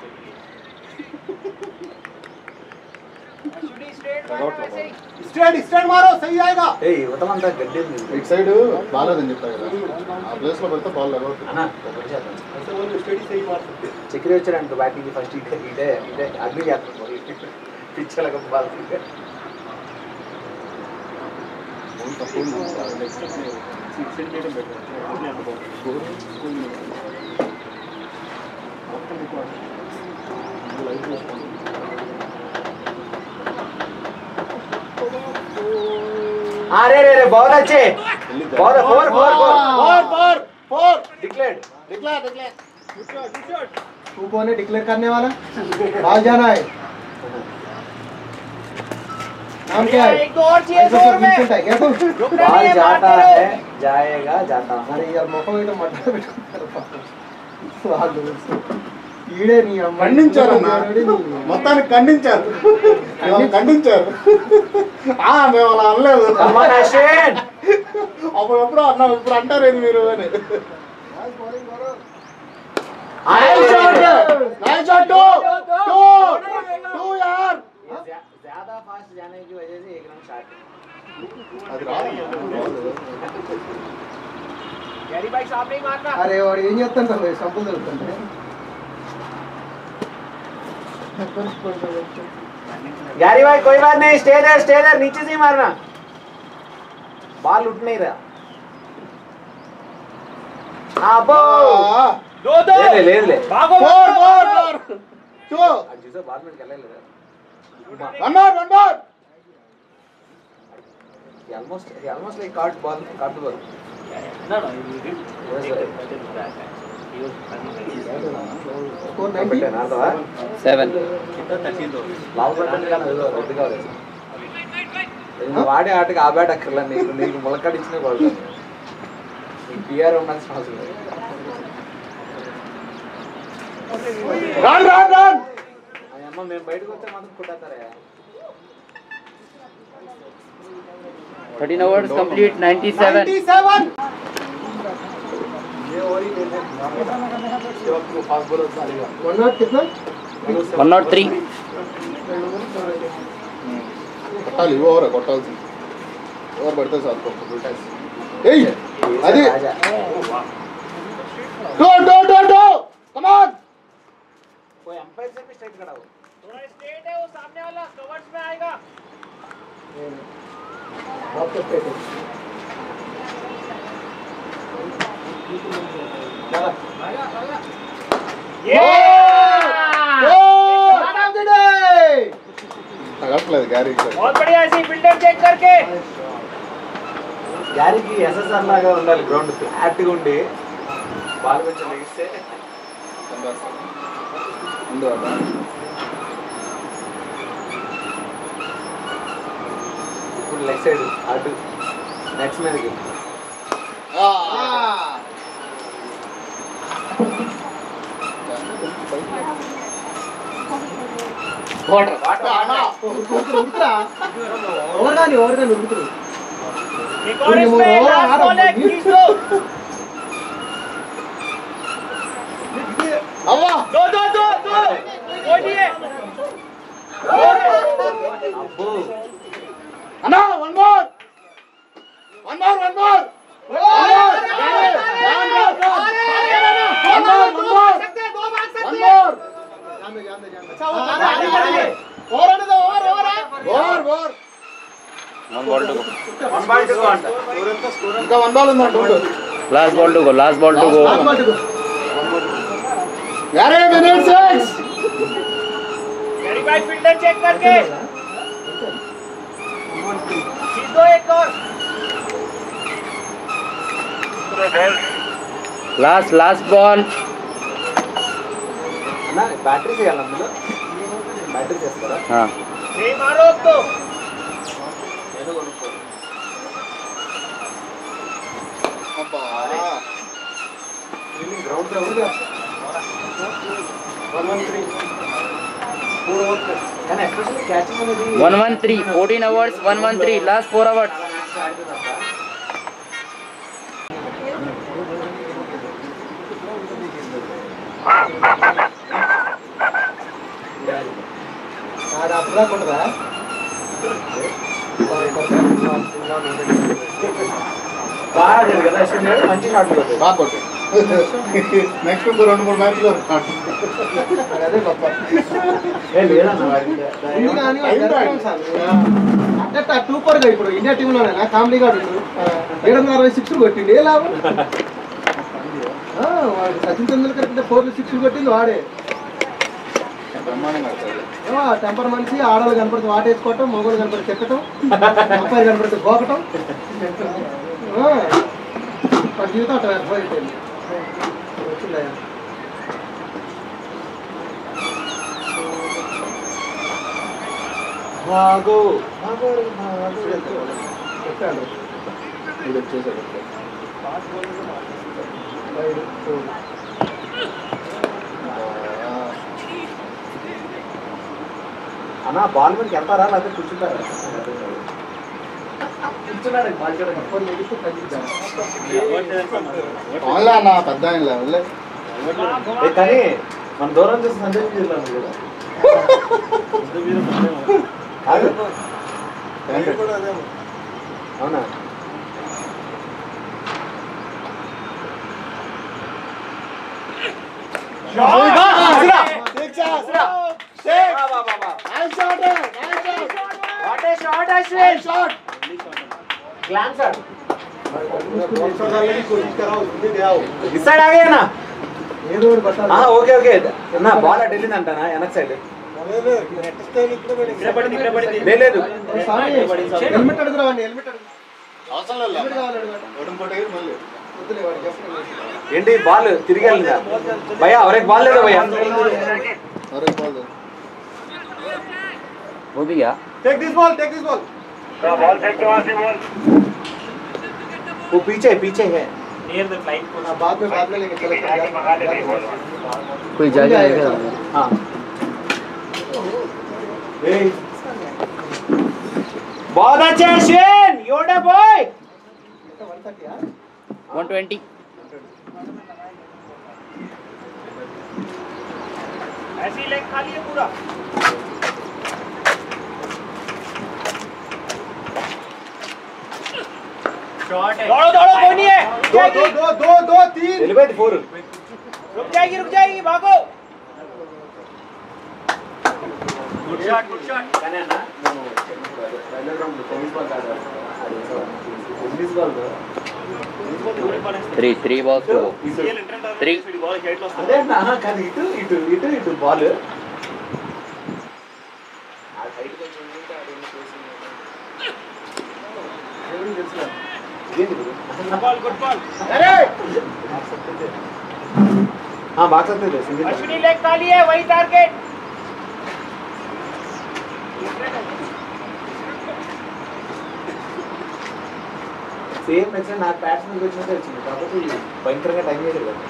शूटिंग स्ट्रेट मारना वैसे ही स्ट्रेट स्ट्रेट मारो सही आएगा ఏ యువతమంతా గడ్డేది ఇటు సైడ్ బాగాలేదని చెప్పా కదా ఆ ప్లేస్ లో పెడితే బాల్ లెగవుతుంది అన్న ఒకటి చేద్దాం ऐसे वो स्टडी सही मार सकते చక్రి వచ్చాడంట బ్యాటింగ్ ఫస్ట్ ఇదే ఇదే ఇదే అగ్ని చేస్తాం పిచ్చలక బాల్ తక్కువ अरे रे रे बहुत अच्छे बहुत four four four four four four declared निकला निकला गुड शॉट गुड शॉट तू कौन है डिक्लेयर करने वाला? बाहर जाना है। नाम क्या है? एक दो और चाहिए जोर में। विंसेंट है क्या तू? बाल जाता है जाएगा जाता है अरे यार మొఖం ఏదో మడ్డ పెట్టుకుంటారు పాపం వాళ్ళు ఈడే నీ అమ్మ ఖండించారన్నా మొత్తానికి ఖండించారు ఇవాళ ఖండించారు ఆ మేము అలా అనలేదు కమాన్ అశ్విన్ అప్పుడు ఎప్పుడో అన్నాం ఇప్పుడు అంటారేది మీరు అని nice shot nice shot two two two యార్ ज्यादा फास्ट जाने की वजह से एक रन शॉट అది రాదు गैरी भाई शॉट नहीं मारना। అరే వాడు ఏం చేస్తాడు సంపులు దొరుకుతుంటే गैरी भाई कोई बात नहीं स्टे देयर स्टे देयर नीचे से ही मारना बॉल उठ नहीं रहा अबो दो दो ले ले ले ले भागो ఫోర్ ఫోర్ ఫోర్ టూ जिसे बाद में खेला ले one more one more he almost he almost like caught ball caught the ball No, no, he did. Yes, Take sir. it, that is that. He was running like this. Score పెట్టే ninety నాదవా seven ఎంత తగ్గిందో. లావు పెట్టడానికి ఏదో red కావాలి నువ్వు వాడే ఆటకి ఆ బ్యాట్ అక్కర్లా నీకు నీకు మొలకాడు ఇచ్చిన కొడతాను నీకు పిఆర్ ఉండాల్సిన అవసరం లేదు రన్ రన్ రన్ అమ్మ మేము బయటకు వస్తే మాత్రం కొట్టాతారా thirteen overs complete ninety seven seven one not కిतना वन नॉट थ्री కొట్టాలి ఓవర్ కొట్టాల్సింది ఓవర్ పడితే సార్ ఏయ్ అది two two two two come on कोई अंपायर से भी स्ट्राइक खड़ा हो थोड़ा स्ट्रेट है वो सामने वाला कवर्स में आएगा। ये తగట్లేదు గ్యారీ बहुत बढ़िया ऐसी फील्डर चेक करके గ్యారీకి ఎస్ఎస్ఆర్ లాగా ఉండాలి గ్రౌండ్ ఫ్లాట్ గా ఉండి బాల్ కొంచెం లెగిస్తే ఇప్పుడు లెగ్ సైడ్ అటు నెక్స్ట్ మీదకి ఓవర్ కానీ ఓవర్ కానీ ఉరుకుతుంది एक और इसमें लास्ट बॉल है खींच लो అవ్వా दो दो दो दो बोलिए అబ్బో అన్నా one more one more one more over over one ball to go one ball to go అంట ఇంకా వన్ బాల్ ఉందంట ఉండు last ball to go last ball to go Gary minute six Gary भाई फील्डर चेक करके खींच दो एक और लास्ट लास्ट बॉल అన్న బ్యాటరీ చేయాలి అందులో బ్యాటరీ చేస్తారా हाँ नहीं मारो अब तो నేను కొనుక్కో అబ్బా గ్రౌండ్ లో ఉంది one one three four overs కానీ ఎస్పెషల్లీ క్యాచింగ్ అనేది one one three fourteen overs one one three last four overs ఆడ అప్పుడా కొట్టదా బాగా ఆడాడు కదా అశ్విన్ గారు మంచి షాట్ కొట్టాడు బాగా కొట్టు నెక్స్ట్ ఇంకో రెండు మూడు మ్యాచ్లు అదే గొప్ప ఏ లేదన్న వాడికి ఉంది కానీ వాడు జరగడం సార్. అంటే టూపర్ గా ఇప్పుడు ఇండియా టీమ్ లోనే కామెడీ గాడు ఏడు వందల అరవై సిక్స్ కొట్టిండు ఏ లాభం ఆ, వాడు సచిన్ తెండూల్కర్ కంటే ఫోర్లు సిక్స్ కొట్టింది వాడే బ్రహ్మాండంగా ఆడతాడు. ఏమో టెంపర్ మనిషి ఆడవాళ్ళు కనపడితే వాటేసుకోవటం మగవాళ్ళు కనపడితే చెక్కటం అబ్బాయి కనపడితే గోకటం ఆ, వాడి జీవితం అట్లా పోయింది వచ్చిందయ్యా భాగో భాగో చెప్పాడు ఇది వచ్చేసాడు వైడ్ ఫోర్ అన్నా బాల్ మీదకి వెళ్తారా లేకపోతే కూర్చుంటారా కూర్చున్నాడు బాల్ చేయడం ఎడితే తగ్గించాను ఆన్లే అన్న పెద్ద ఆయనలే వదిలే. ఏ కానీ మన దూరం చూసి సంజయ్ వెళ్ళాను కదా కాదు అవునా డిసైడ్ ఆగేనా ఏదో ఒకటి పట్టాలి ఓకే ఓకే అన్న బాల్ అటు వెళ్ళిందంటనా వెనక్ సైడ్ లేదు హెల్మెట్ అడుగురావండి హెల్మెట్ అడుగు అవసరం లేదు హెల్మెట్ కావాలి అడుగు ఒకటి ఇంకోటి ఎగిరి మళ్ళీ వద్దులే వాడికి చెప్పండి ఏంటి బాల్ తిరిగి వెళ్ళిందా భయ్యా ఎవరికి బాల్ లేదా భయ్యా అరే బాల్ वो भी गया take this ball take this ball वो पीछे पीछे है नियर द फ्लाइट हाँ, बाद में बाद में लेंगे चलो कोई जाएगा जाएगा हाँ बहुत अच्छा अश्विन योडा बॉय वन ट्वेंटी ऐसी लेग खाली है पूरा शॉट है दौड़ो दौड़ो कोई नहीं है दो दो दो दो दो तीन వెళ్ళిపోయింది ఫోర్ रुक जाएगी रुक जाएगी भागो गुड शॉट गुड शॉट కానీ అన్న నేను రైల్వే గ్రౌండ్ టెన్నిస్ బాల్ ఆడాను tennis ball three three balls to three ball head లో అదే అన్న కానీ ఇటు ఇటు ఇటు ఇటు బాల్ బాల్ గుడ్ బాల్ हाँ भाग सकते थे सिंगल अश्विनी लेग खाली है वही टारगेट సేమ్ మెచ్ నాకు బ్యాట్స్ మీద వచ్చినట్టే వచ్చింది కాబట్టి భయంకరంగా టైం చేశారు కదా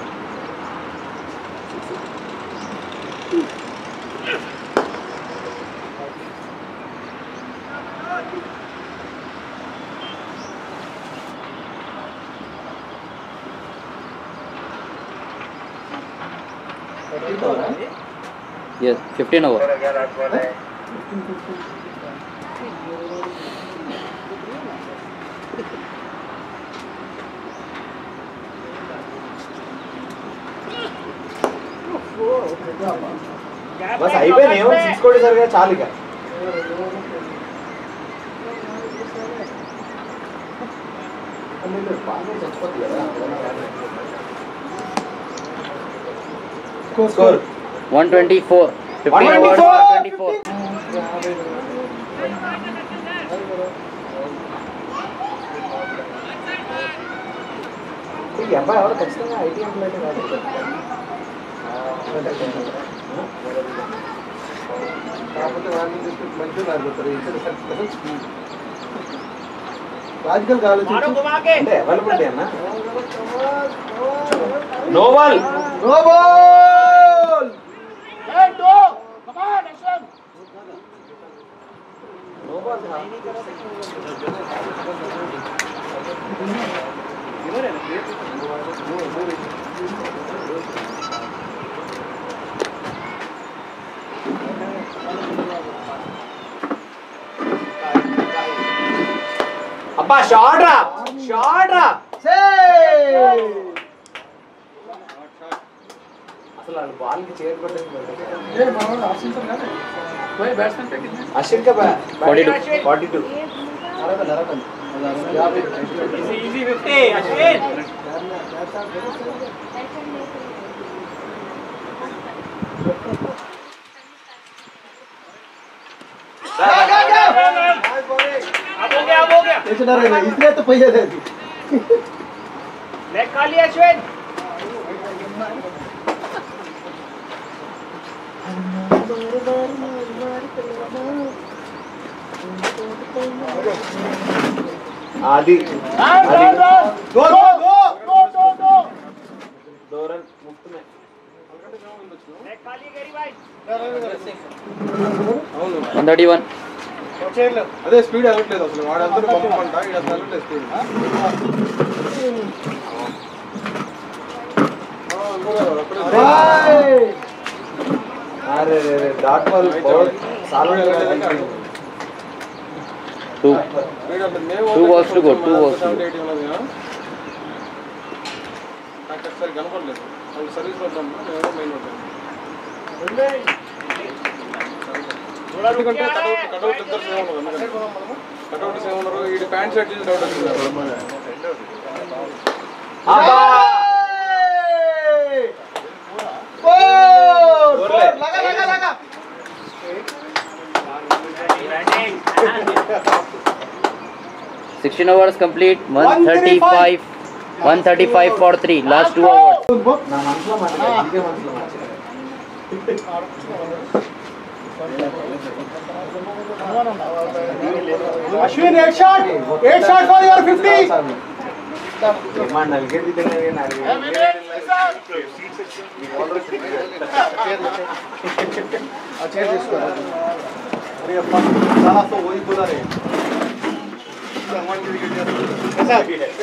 यस फिफ्टीन ओवर బస్ అయిపోయినాయి సిక్స్ కొట్టేసరిగా చాలు ఇక బాగా చచ్చిపోతుంది కదా score one twenty four fifteen over twenty four ఈ అబ్బాయి ఎవరు ఖచ్చితంగా ఐటీ ఎంప్లాయీ కాదు కాకపోతే వాళ్ళని తీసుకుంటే మంచిగా ఆడిపోతారు ఇక్కడ రాజకీయాలు కావాలి मारो घुमा के అంటే అవైలబిలిటీ అన్న no ball no ball leg दो come on Ashwin no ball అబ్బా షాట్ రా షాట్ రా అసలు వాళ్ళు బాల్ కి చేరు అశ్విన్ కా forty two forty two easy fifty Ashwin अब हो गया अब हो गया इसलिए तो पहिए दे दी लेग खाली है अश्विन అది गो गो गो गो गो गो दो रन मुफ्त में one thirty-one. అదే స్పీడ్ అవ్వట్లేదు అసలు వాడందరూ పంపమంట ఇక్కడ అసలు అవ్వట్లేదు స్పీడ్ अरे रे रे डॉट बॉल बहुत सालों में Two. Two balls to go. Two balls to go. నాకు ఒకసారి కనపడలేదు వాళ్ళు సర్వీస్ లో ఉంటాను నేను మెయిన్ ఉంటాను ఎందుకంటే కటౌట్ కటౌట్ ఇద్దరు సేమ్ ఉన్నారు కటౌట్ సేమ్ ఉన్నారు ఈ ప్యాంట్ షర్ట్ చూసి డౌట్ వచ్చింది లగా లగా లగా Sixteen overs complete. One thirty-five. One thirty-five for three. Last two overs. నా మనసులో మాట్లాడాలి ఇదే మనసులో మాట్లాడాలి Ashwin eight shot eight shot for your fifty ఏమన్నా నలిగేది తిన్నది నాకు చైర్ తీసుకోరా అరే అప్ప చాలా సో వही बोला रे कैसा भी है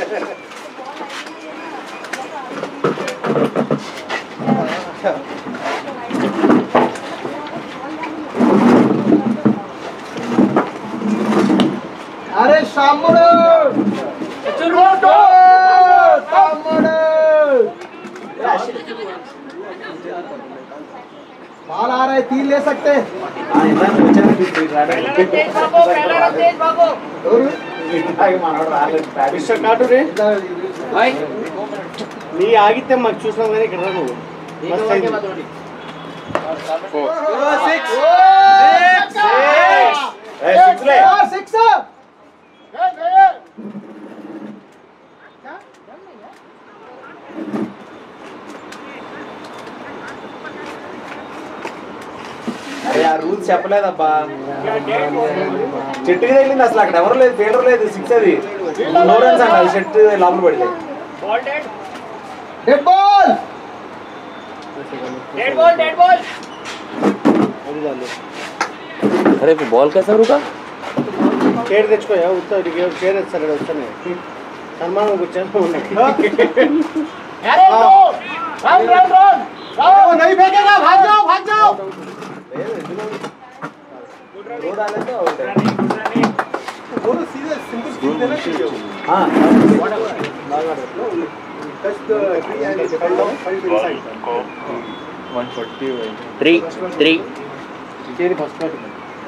अरे सामुड़ तमुड़ बाल आ रहे तीन ले सकते ఆ ఇందాక వచ్చాను తీసుకుని రాడు तेज भागो पहला तेज भागो ఇందాక మనోడు రాలేదు మిస్టర్ కాటు రే भाई నీ ఆగితే మాకు చూసినాం కానీ ఇక్కడ నువ్వు మస్త్ అయింది సిక్స్ ఏ సిక్స్ లే సిక్స్ అరే ఆ రూల్స్ చెప్పలేదబ్బా చెట్టుకి తగిలింది అసలు అక్కడ ఎవరు లేదు ఫీల్డర్ లేదు సిక్స్ అది నో రన్స్ అంట అది చెట్టు లోపల పడితే ball dead dead ball dead ball dead ball अरे बॉल कैसा रुका? కేర్ తెచ్చుకోయా ఉత్తర కేర్ తెచ్చారు ఇక్కడ వస్తానే సన్మానం కూర్చొని अरे नो रन रन रन नहीं फेंकेगा भाग जाओ भाग जाओ రోడ్ ఆలేదో అవుట్ दोनों सीधे सिंपल स्पीड देना चाहिए हां touch the tree and fall down five inside Three. Three. केरी फर्स्ट बैट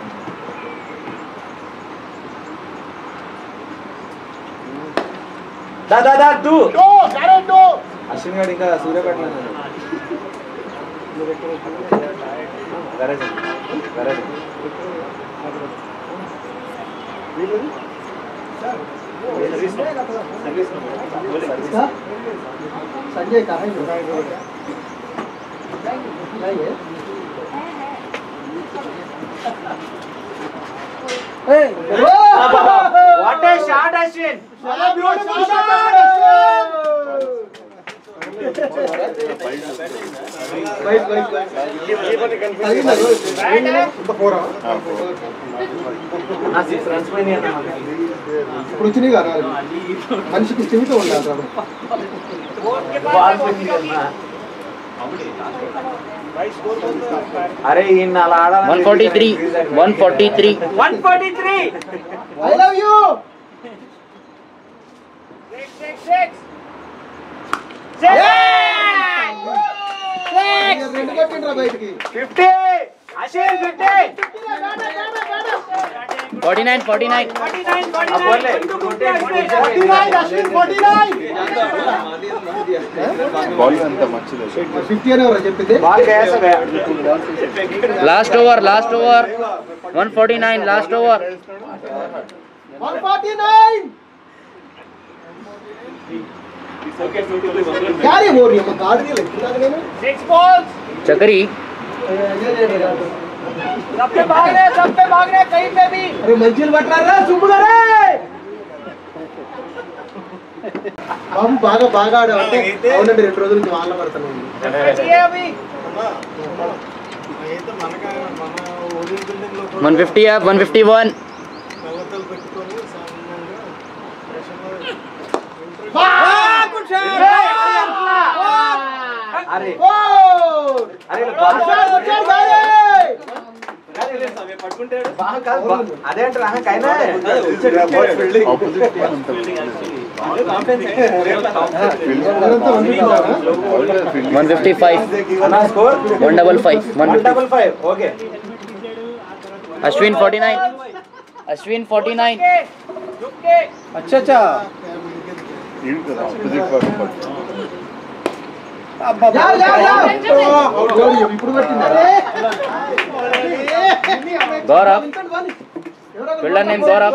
దా దా దా టూ दो सारे दो అశ్విన్ గారు ఇంకా సూర్యపేటలో గరేజ్ గరేజ్ संजय का है नहीं है what a shot Ashwin beautiful shot wide wide నా సిక్స్ రన్స్ పైన ఇప్పుడు వచ్చినాయి కదా మనిషికి స్థిమితం ఉండాలి రాదు బాల్ పెట్టినా అరే ఈయన అలా ఆడాలి One forty-three. One forty-three. one forty-three I love you six six రెండు కొట్టిండ్రా బయటికి fifty Ashwin fifty Forty-nine. Forty-nine. అబ్బోలే forty-nine అశ్విన్ forty-nine ఫిఫ్టీ అని ఎవరో చెప్పింది బాల్ కేసా గయా Last over. Last over. One forty-nine. Last over. one forty-nine carry over ఏమో గాడి లేదు सिक्स बॉल्स Chakri. सब पे भाग रहे सब पे भाग रहे कहीं पे भी अरे मंजिल बट रहा सुबह रे బాబు బాగా బాగా ఆడావు అంటే అవునండి రెండు రోజుల నుంచి వాళ్ళ పడుతున్నాను ये अभी one fifty up, one fifty-one. అరే అరే అదే అంటారా కైనా one fifty-five. Score one double five. One double five okay Ashwin forty-nine. Ashwin forty-nine. अच्छा अच्छा ఇప్పుడు పెట్టిందా Gaurav. Fielder name Gaurav.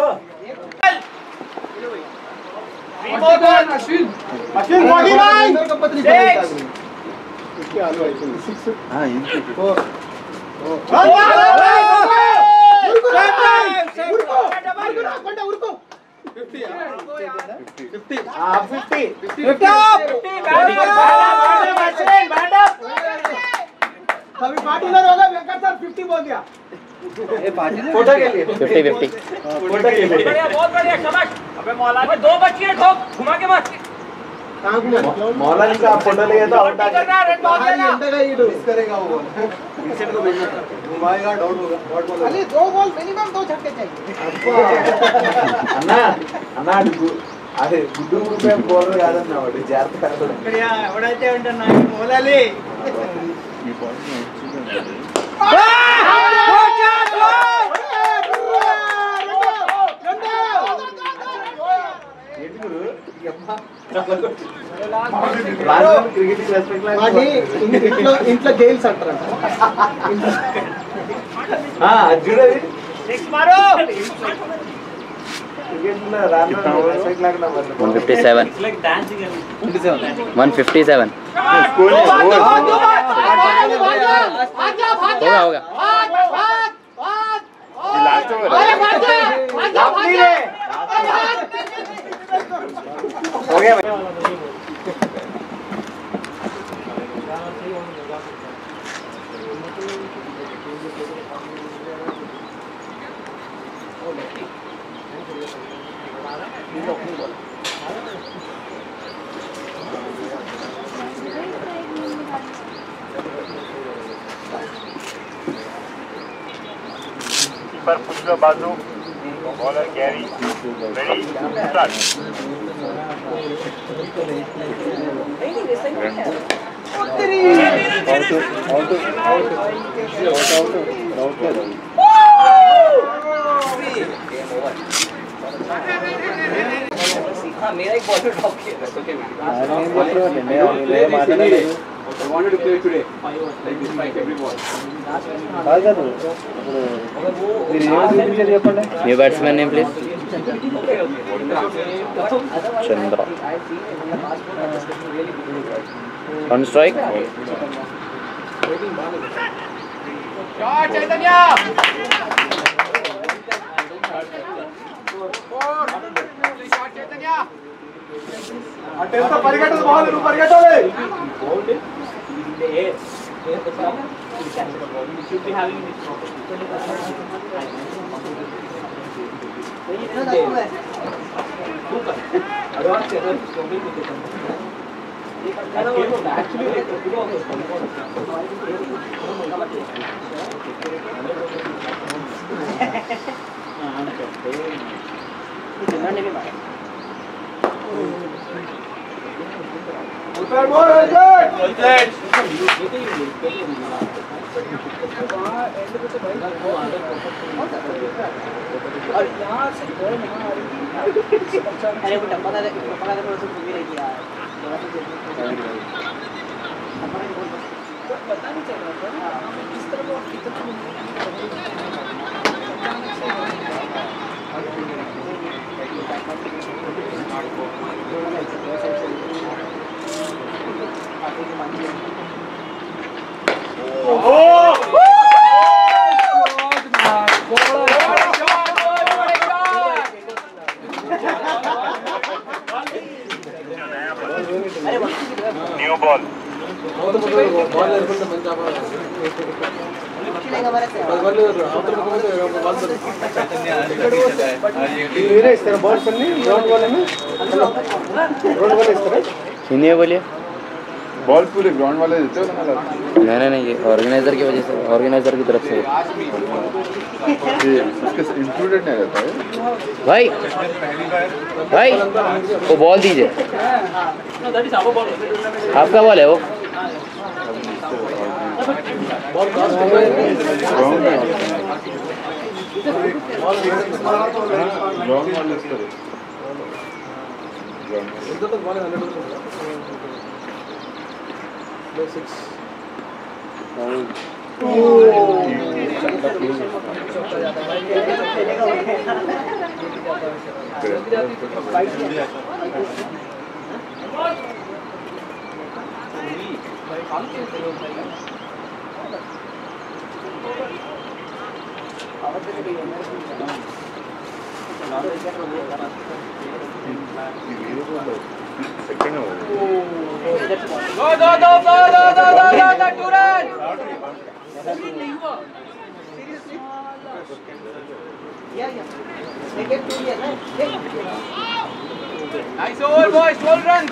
Ashwin Ashwin forty nine अभी पार्टी में होगा वेंकट सर फिफ्टी बोल दिया फोटो के लिए fifty fifty. फोटो के लिए बढ़िया बहुत बढ़िया शाबाश अबे मौला में दो बच्ची है ठोक घुमा के मत कहां घुमा मौला जी का आप फोटो लिए तो आउट आ कर रहा रेड बॉल देना अंदर ही मिस करेगा वो विकेट को भेजना घुमाएगा डॉट होगा डॉट बॉल खाली दो बॉल मिनिमम दो छक्के चाहिए అన్నా అన్నా అడుగు అదే గుడ్డు గుడ్డు బౌలర్ కాదన్నా వాడు జాగ్రత్త बढ़िया ఎవడైతే ఉంటున్నా మోలాలి క్రికెట్ రెస్పెక్ట్ వాడి ఇంట్లో ఇంట్లో జైల్స్ అంటారంట చూడది सिक्स मारो క్రికెట్ లో రాను రెస్పెక్ట్ లాగా one fifty-seven. Like dancing one fifty-seven. होगा होगा. हो गया भाई पर पुष्पा बाजू बॉलर गैरी रेडी स्टार्ट हां मेरा एक बॉलर ड्रॉप किया था okay I wanted to play today like this fight every ball New batsman name please. Chandra. On strike. Shot Chaitanya shot Chaitanya అటెంత పరిగెట్టదు బాల్ నువ్వు పరిగెట్టాలి Good boy, good. अरे वो डब्बा का डब्बा का थोड़ा सा घूमी रही थी यार पता नहीं चल रहा था किस तरह वो कितना New ball. వేరే ఇస్తారా బాల్స్ అన్ని గ్రౌండ్ బాల్ అన్ని గ్రౌండ్ బాల్ ఇస్తారా हिंदी में बोलिए। बॉल पूरे ग्राउंड वाले देते हो ना? नहीं नहीं नहीं ये ऑर्गेनाइजर की वजह से, ऑर्गेनाइजर की तरफ से। ये उसके इंक्लूडेड नहीं रहता है। भाई भाई वो बॉल दीजिए। आपका बॉल है वो। ग्राउंड में ग्राउंड वाले इస్తారు Go, go, go, go, go, go, go, go, go, two runs. Nice over, boys, twelve runs.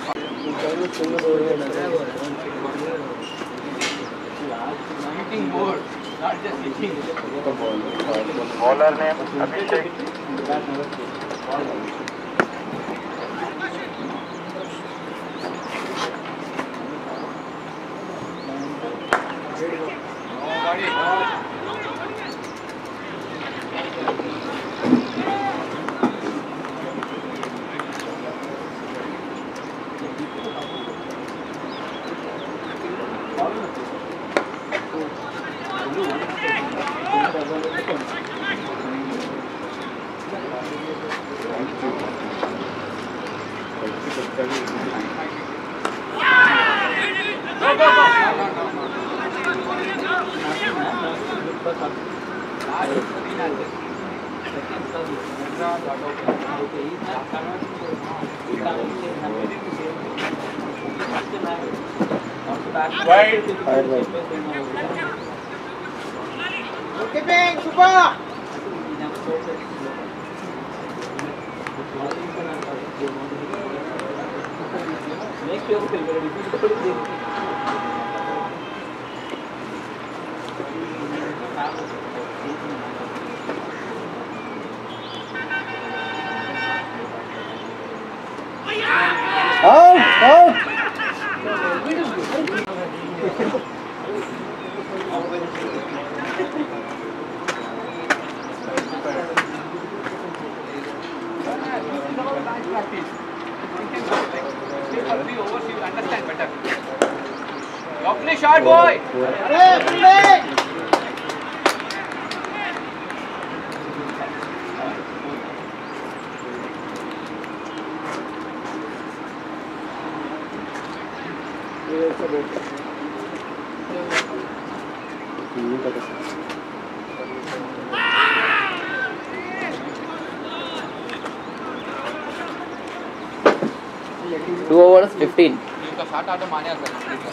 Hitting more, not just hitting. Bowler name Abhishek. Wide. Keeping super. Out, out. Understand better. Lovely shot, boy. Two overs fifteen. इनका shot आटो माने sir.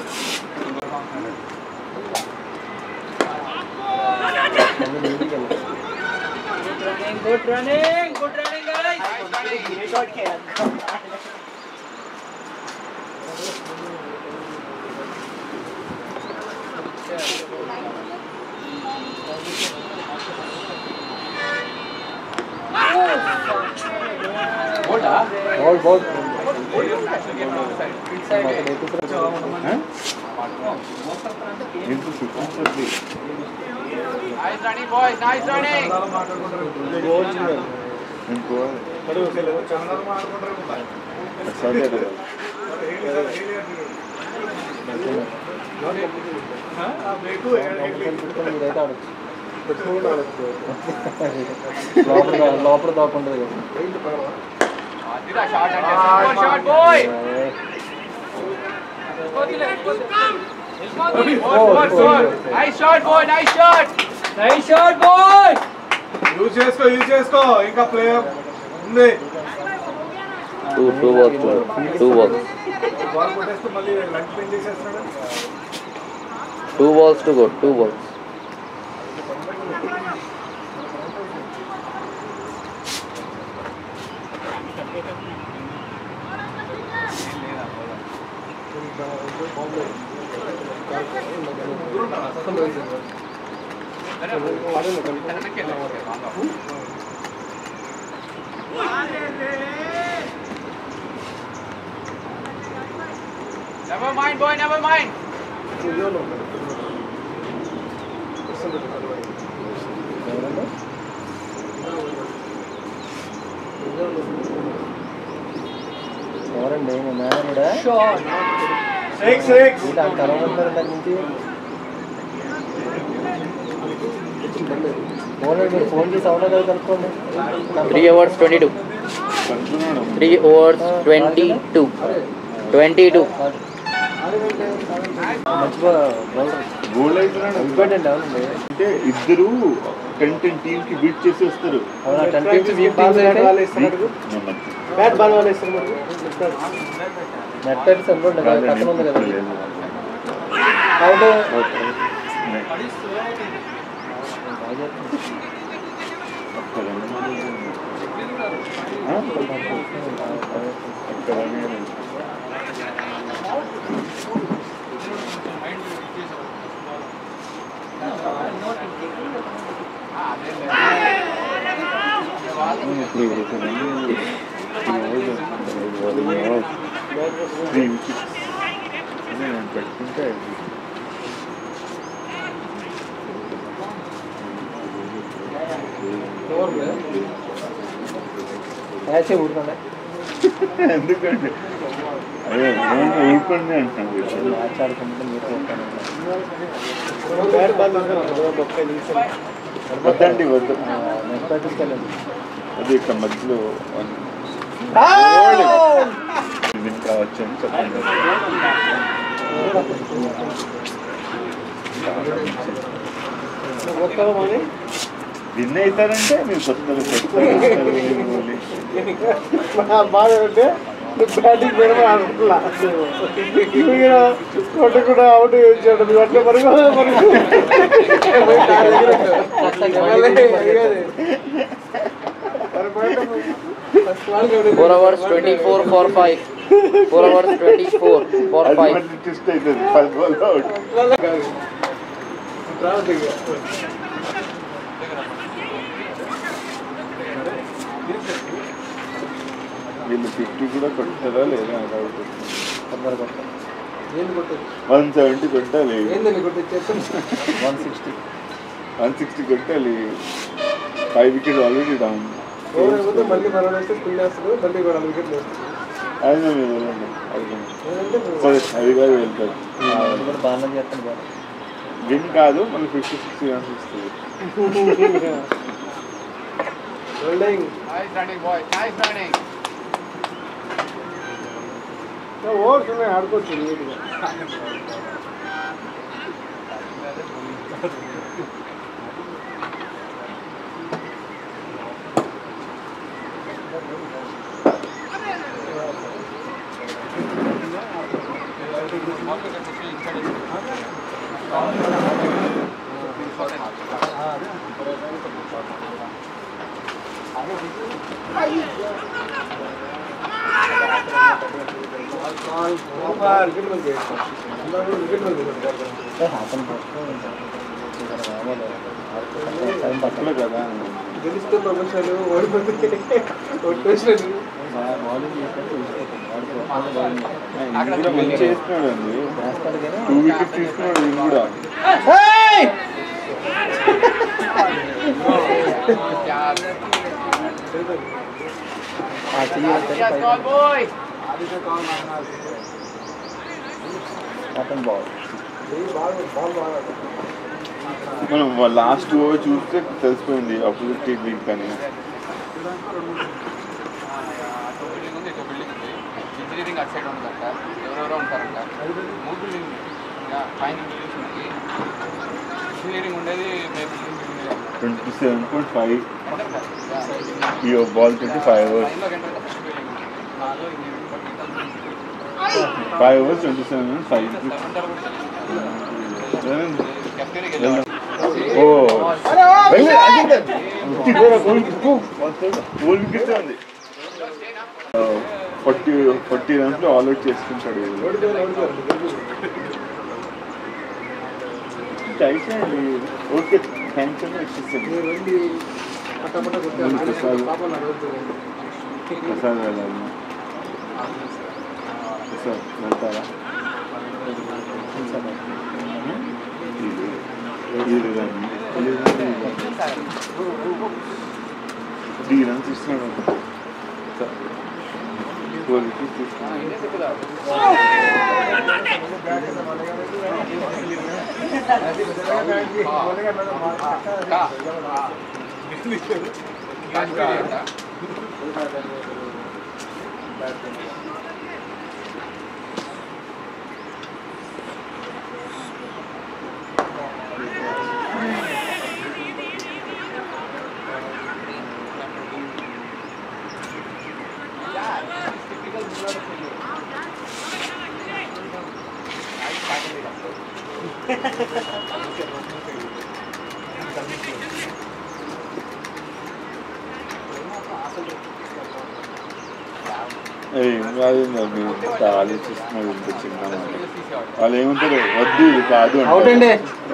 Good running, good running, guys. Shot खेला. Ball, ball. into sixty. Nice running, boys. Nice running. Into अच्छा दे दो లోపల దాకుంటది Did a shot and good shot, boy. Nice shot, boy. Nice shot. Nice shot, boy. Use చేసుకో use చేసుకో ఇంకా player ఉంది two two works two works two balls to go, two balls. Never mind, boy, never mind. ఎవరండి మేనేజరా six six కలవమంటారు దాని నుంచి phone మీరు phone చేసి అవునా కదా కనుక్కోండి. Three overs twenty-two. Three overs twenty-two. Twenty-two. మంచిగా గోల్ అవుతున్నాడు ఇంపార్టెంట్ అవునండి. అంటే ఇద్దరు టెన్ టెన్ టీమ్ కి బీట్ చేసి వస్తారు. అవునా టెన్ టీమ్స్ వీక్ టీమ్స్ అంటే బ్యాట్ బాల్ వాళ్ళు ఇస్తారు మరి నెట్ పెట్టి సరిపోండి కదా పక్కన ఉంది కదా అవుట్ పెట్టుకుంటే మ్యాచ్ ఊరుకోండి ఎందుకంటే అదే ఊరుకోండి అంటున్నాను. మ్యాచ్ ఆడుకుంటే మీరు వద్దండి వద్దు నెట్ పెట్టించుకెళ్ళండి. అది ఇక్కడ మధ్యలో విన్ కావచ్చు అని చెప్పండి. విన్ అవుతారంటే మీరు కొత్తలు కొత్తలు బాగా అంటే బ్యాటింగ్ కొట్ట కూడా అవుట్ చేయించాడు అట్లా మరుగు Four hours twenty-four for five. Four hours twenty-four for అది five. మళ్ళీ ట్విస్ట్ అవుతుంది పది బాల్ అవుట్. వీళ్ళు ఫిఫ్టీ కూడా కొట్టారా లేదా డౌట్. వన్ సెవెంటీ కొట్టాలి వన్ సిక్స్టీ వన్ సిక్స్టీ కొట్టాలి. Five wicket already down. మళ్ళీ మనం వేస్తే స్పిన్ వేస్తారు మళ్ళీ కూడా వికెట్లు వేస్తారు. అయినా మీరు వెళ్ళండి సరే అది కాదు వెళ్తారు. బాగా చేస్తాను బాగా విన్ కాదు మళ్ళీ ఫిఫ్టీ సిక్స్టీ రన్స్ ఇస్తుంది. Nice running, boy. Nice running. Overs ఉన్నాయి ఆడుకోవచ్చు నీట్గా. అట్లా కదా గెలిస్తే ప్రపంచాలు ఓడిపోతే కొట్టేసాడు. ఇది కూడా మంచి చేస్తున్నాడు అండి. టూ వికెట్స్ తీసుకున్నాడు ఇది కూడా. Yes, call, boy. అతను బాల్ మనం లాస్ట్ ఓవర్ చూస్తే తెలిసిపోయింది అపోజిట్ టీమ్ వీక్ అని. ఇంజనీరింగ్ అటు సైడ్ ఉంటుందంట, ఎవరెవరో ఉంటారంట. మూడు బిల్డింగ్ పైన ఇంజనీరింగ్ ఉండేది మేము ట్వంటీ సెవెన్ పాయింట్ ఫైవ్ ఈ బాల్ ట్వంటీ ఫైవ్ అవర్స్. లైన్లోకి enter first building five overs, twenty-seven runs, five. Oh, four wickets ఉంది. forty forty runs లో ఆల్ అవుట్ చేసుకుంటాడు. ఓకే థ్యాంక్స్ అండి వచ్చేసాను. ప్రసాద్ ప్రసాద్ వెళ్ళాలి. ప్రసాద్ వెళ్తారా? త్రీ రన్స్ ఇస్తున్నాడు. ఫోర్ వికెట్స్ ఏం కాదు ఆలోచిస్తున్నారు. చిన్న వాళ్ళు ఏమంటారు వద్దు ఇది కాదు అంటే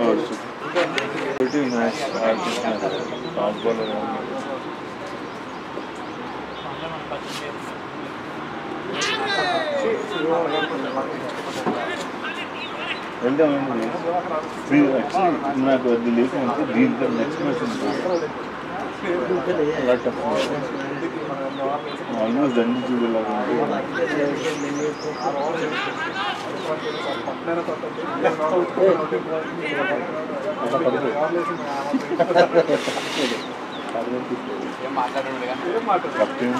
వెళ్దామండి. నాకు వద్దు లేసి అంటే దీంట్లో నెక్స్ట్ మ్యాచ్ ఆల్మోస్ట్ అన్ని చూడేలాగా కెప్టెన్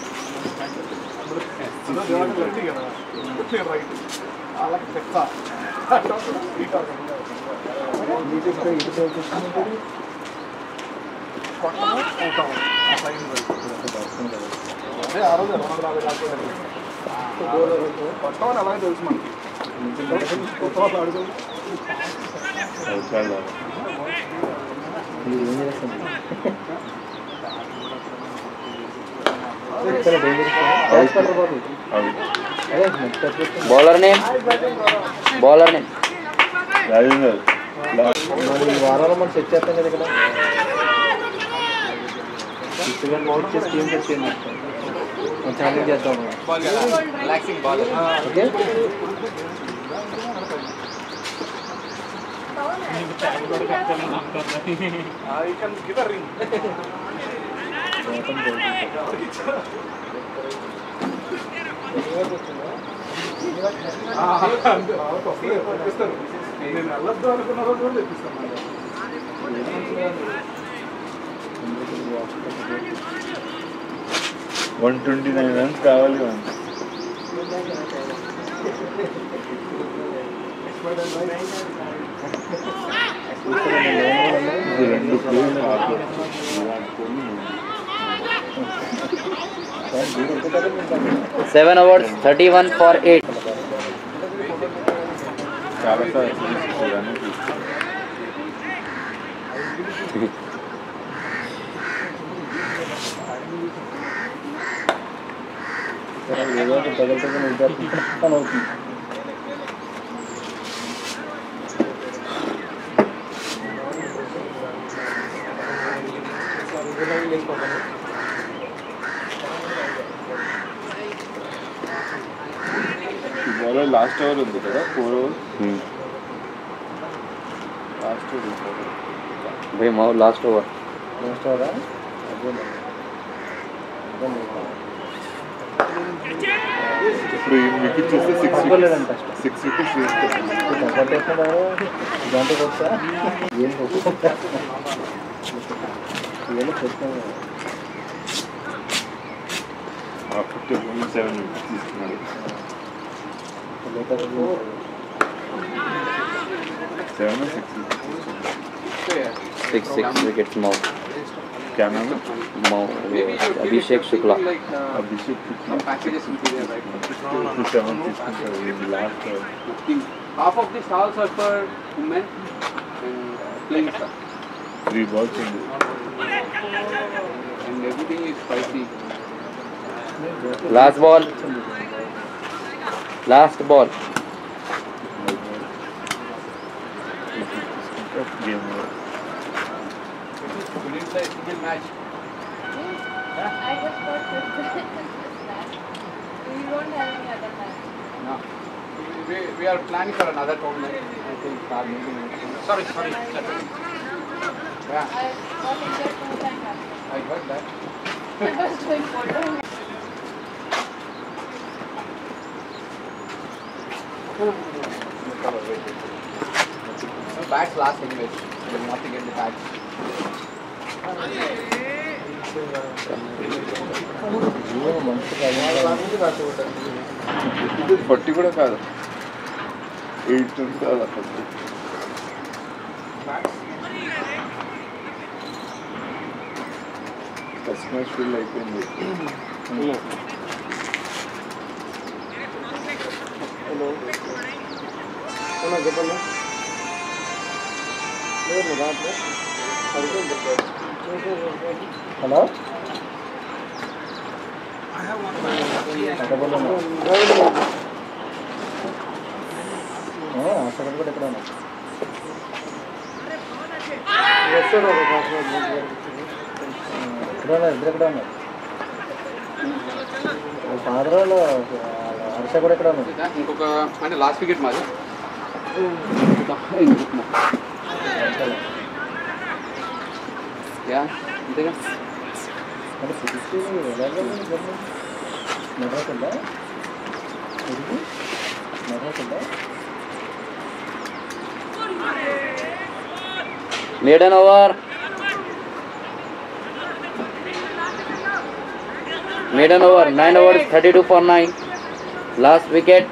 అలాగే తెలుసు మనకి. Bowler name bowler name Rajender. ఈ వారాలు మనం సెట్ చేస్తాం కదా ఇక్కడ. టీమ్ తెచ్చేయండి ఛాలెంజ్ చేద్దాం. ఓకే నేను వెళ్ళొద్దు అనుకున్న రోజు కూడా తెప్పిస్తాను. వన్ ట్వంటీ నైన్ రన్స్ కావాలి. రెండు seven overs thirty one for eight. చాలా సార్ ఏదో తగలుతుంది అవుతుంది. ఇవాళ లాస్ట్ ఓవర్ ఉంది కదా, ఫోర్ ఓవర్ లాస్ట్ ఓవర్ భయ్ మా లాస్ట్ ఓవర్ లాస్ట్ ఓవరా ఇప్పుడు ఈ వికెట్ చూస్తే సిక్స్ లేదంట. సిక్స్ వికెట్స్ దాంట్లో కొట్టా ఏం కొట్టా ఏమో చెప్తాను. ఫిఫ్టీ సెవెన్ వికెట్స్ తీసుకున్నాడు. Seven six six six wickets మౌత్. क्या नाम है? Abhishek Shukla. Abhishek Some packages will be there right now. Two seven six last Half of the stalls are for women and plain stuff. Three balls And everything is spicy. Last ball. Last ball. Game Will you play cricket match? I just got this. We don't have any other time. No. We, we are planning for another tournament. I think our meeting. Sorry, sorry. Yeah, I got injured two times after. I heard that. I was doing photo. The bags last anyway. We will not to get the bags. ఇది forty కూడా కాదు eight కాదు forty first match feel అయిపోయింది hello అవునా చెప్పండి లేదు దాంట్లో hello అక్కడ కూడా ఎక్కడ ఉన్నా ఎక్కడ ఇద్దరు ఎక్కడ ఉన్నారు పాదరాలో హర్ష కూడా ఎక్కడ ఉన్నారు ఇంకొక అంటే లాస్ట్ వికెట్ మాది యా అంతేగా అంటే సిటీస్కి ఎలాగో మెడ్రాస్ ఉందా సిటీకి మెడ్రాస్ ఉందా Maiden over. Maiden over. Nine overs. Thirty-two for nine. Last wicket.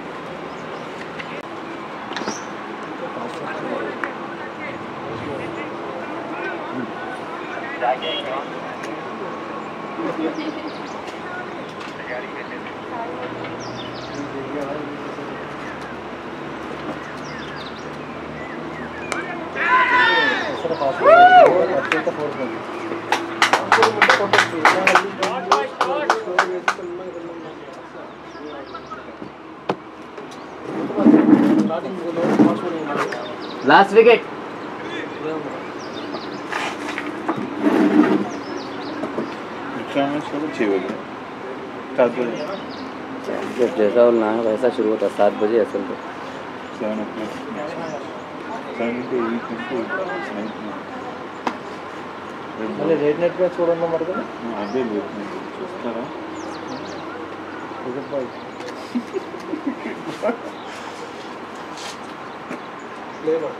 Last wicket. दूसरा मैच कब छः बजे सात बजे जब जैसा होना है वैसा शुरू होता है सात बजे असल तो seven o'clock seven to eight tonight మళ్ళీ రేట్ నెట్ మ్యాచ్ కూడా ఉందా మరి కదా అదే లేదు చూస్తారా క్రికెట్ బాయ్ లేవా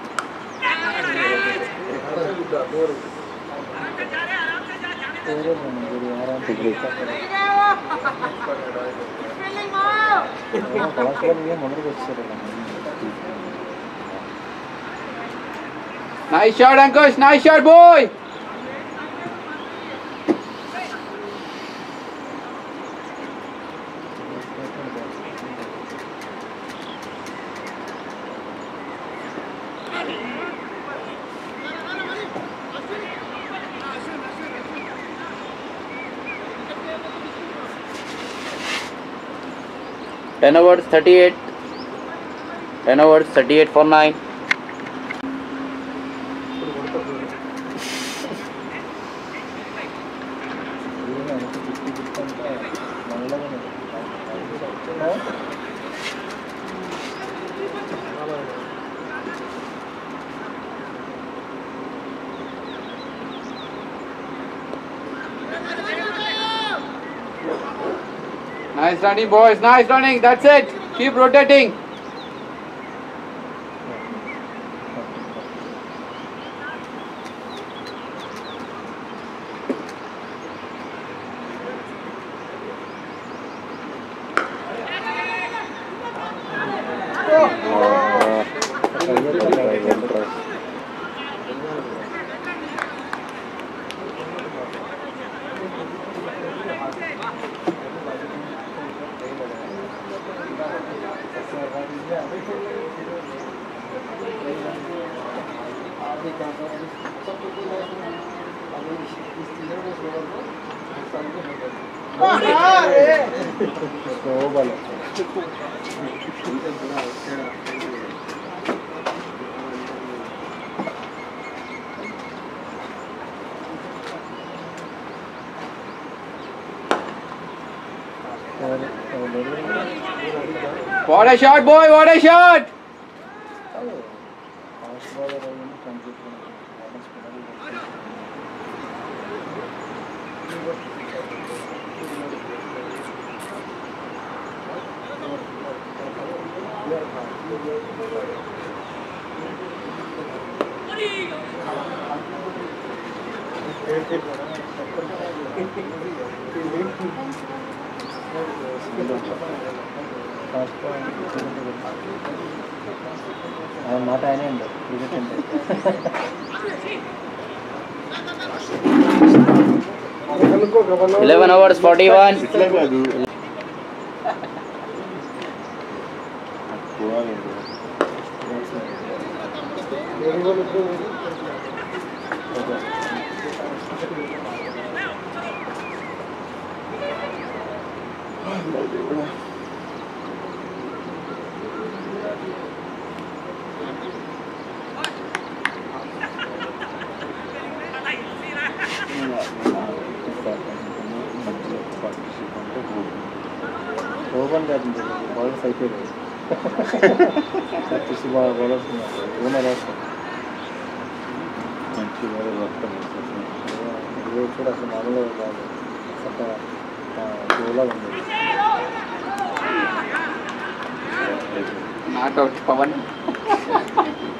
మొదటికి వచ్చారు Nice shot, Ankush. Nice shot, boy. ten overs, thirty-eight. ten overs, thirty-eight for nine. Nice running, boys. Nice running. That's it. Keep rotating. What a shot, boy! What a shot! మాట ఆయనే అండి cricket అంటే eleven hours forty-one. ఇట్లా కాదు పోవాలి open కాదు bowlers అయిపోయారు చూసి బాగా బౌలర్స్ ఉన్నారు ఓనర్ వేస్తారు మంచి వేరే రక్తం ఇది కూడా అసలు మామూలుగా కాదు చక్కగా గోలా ఉంది Not out, Pawan.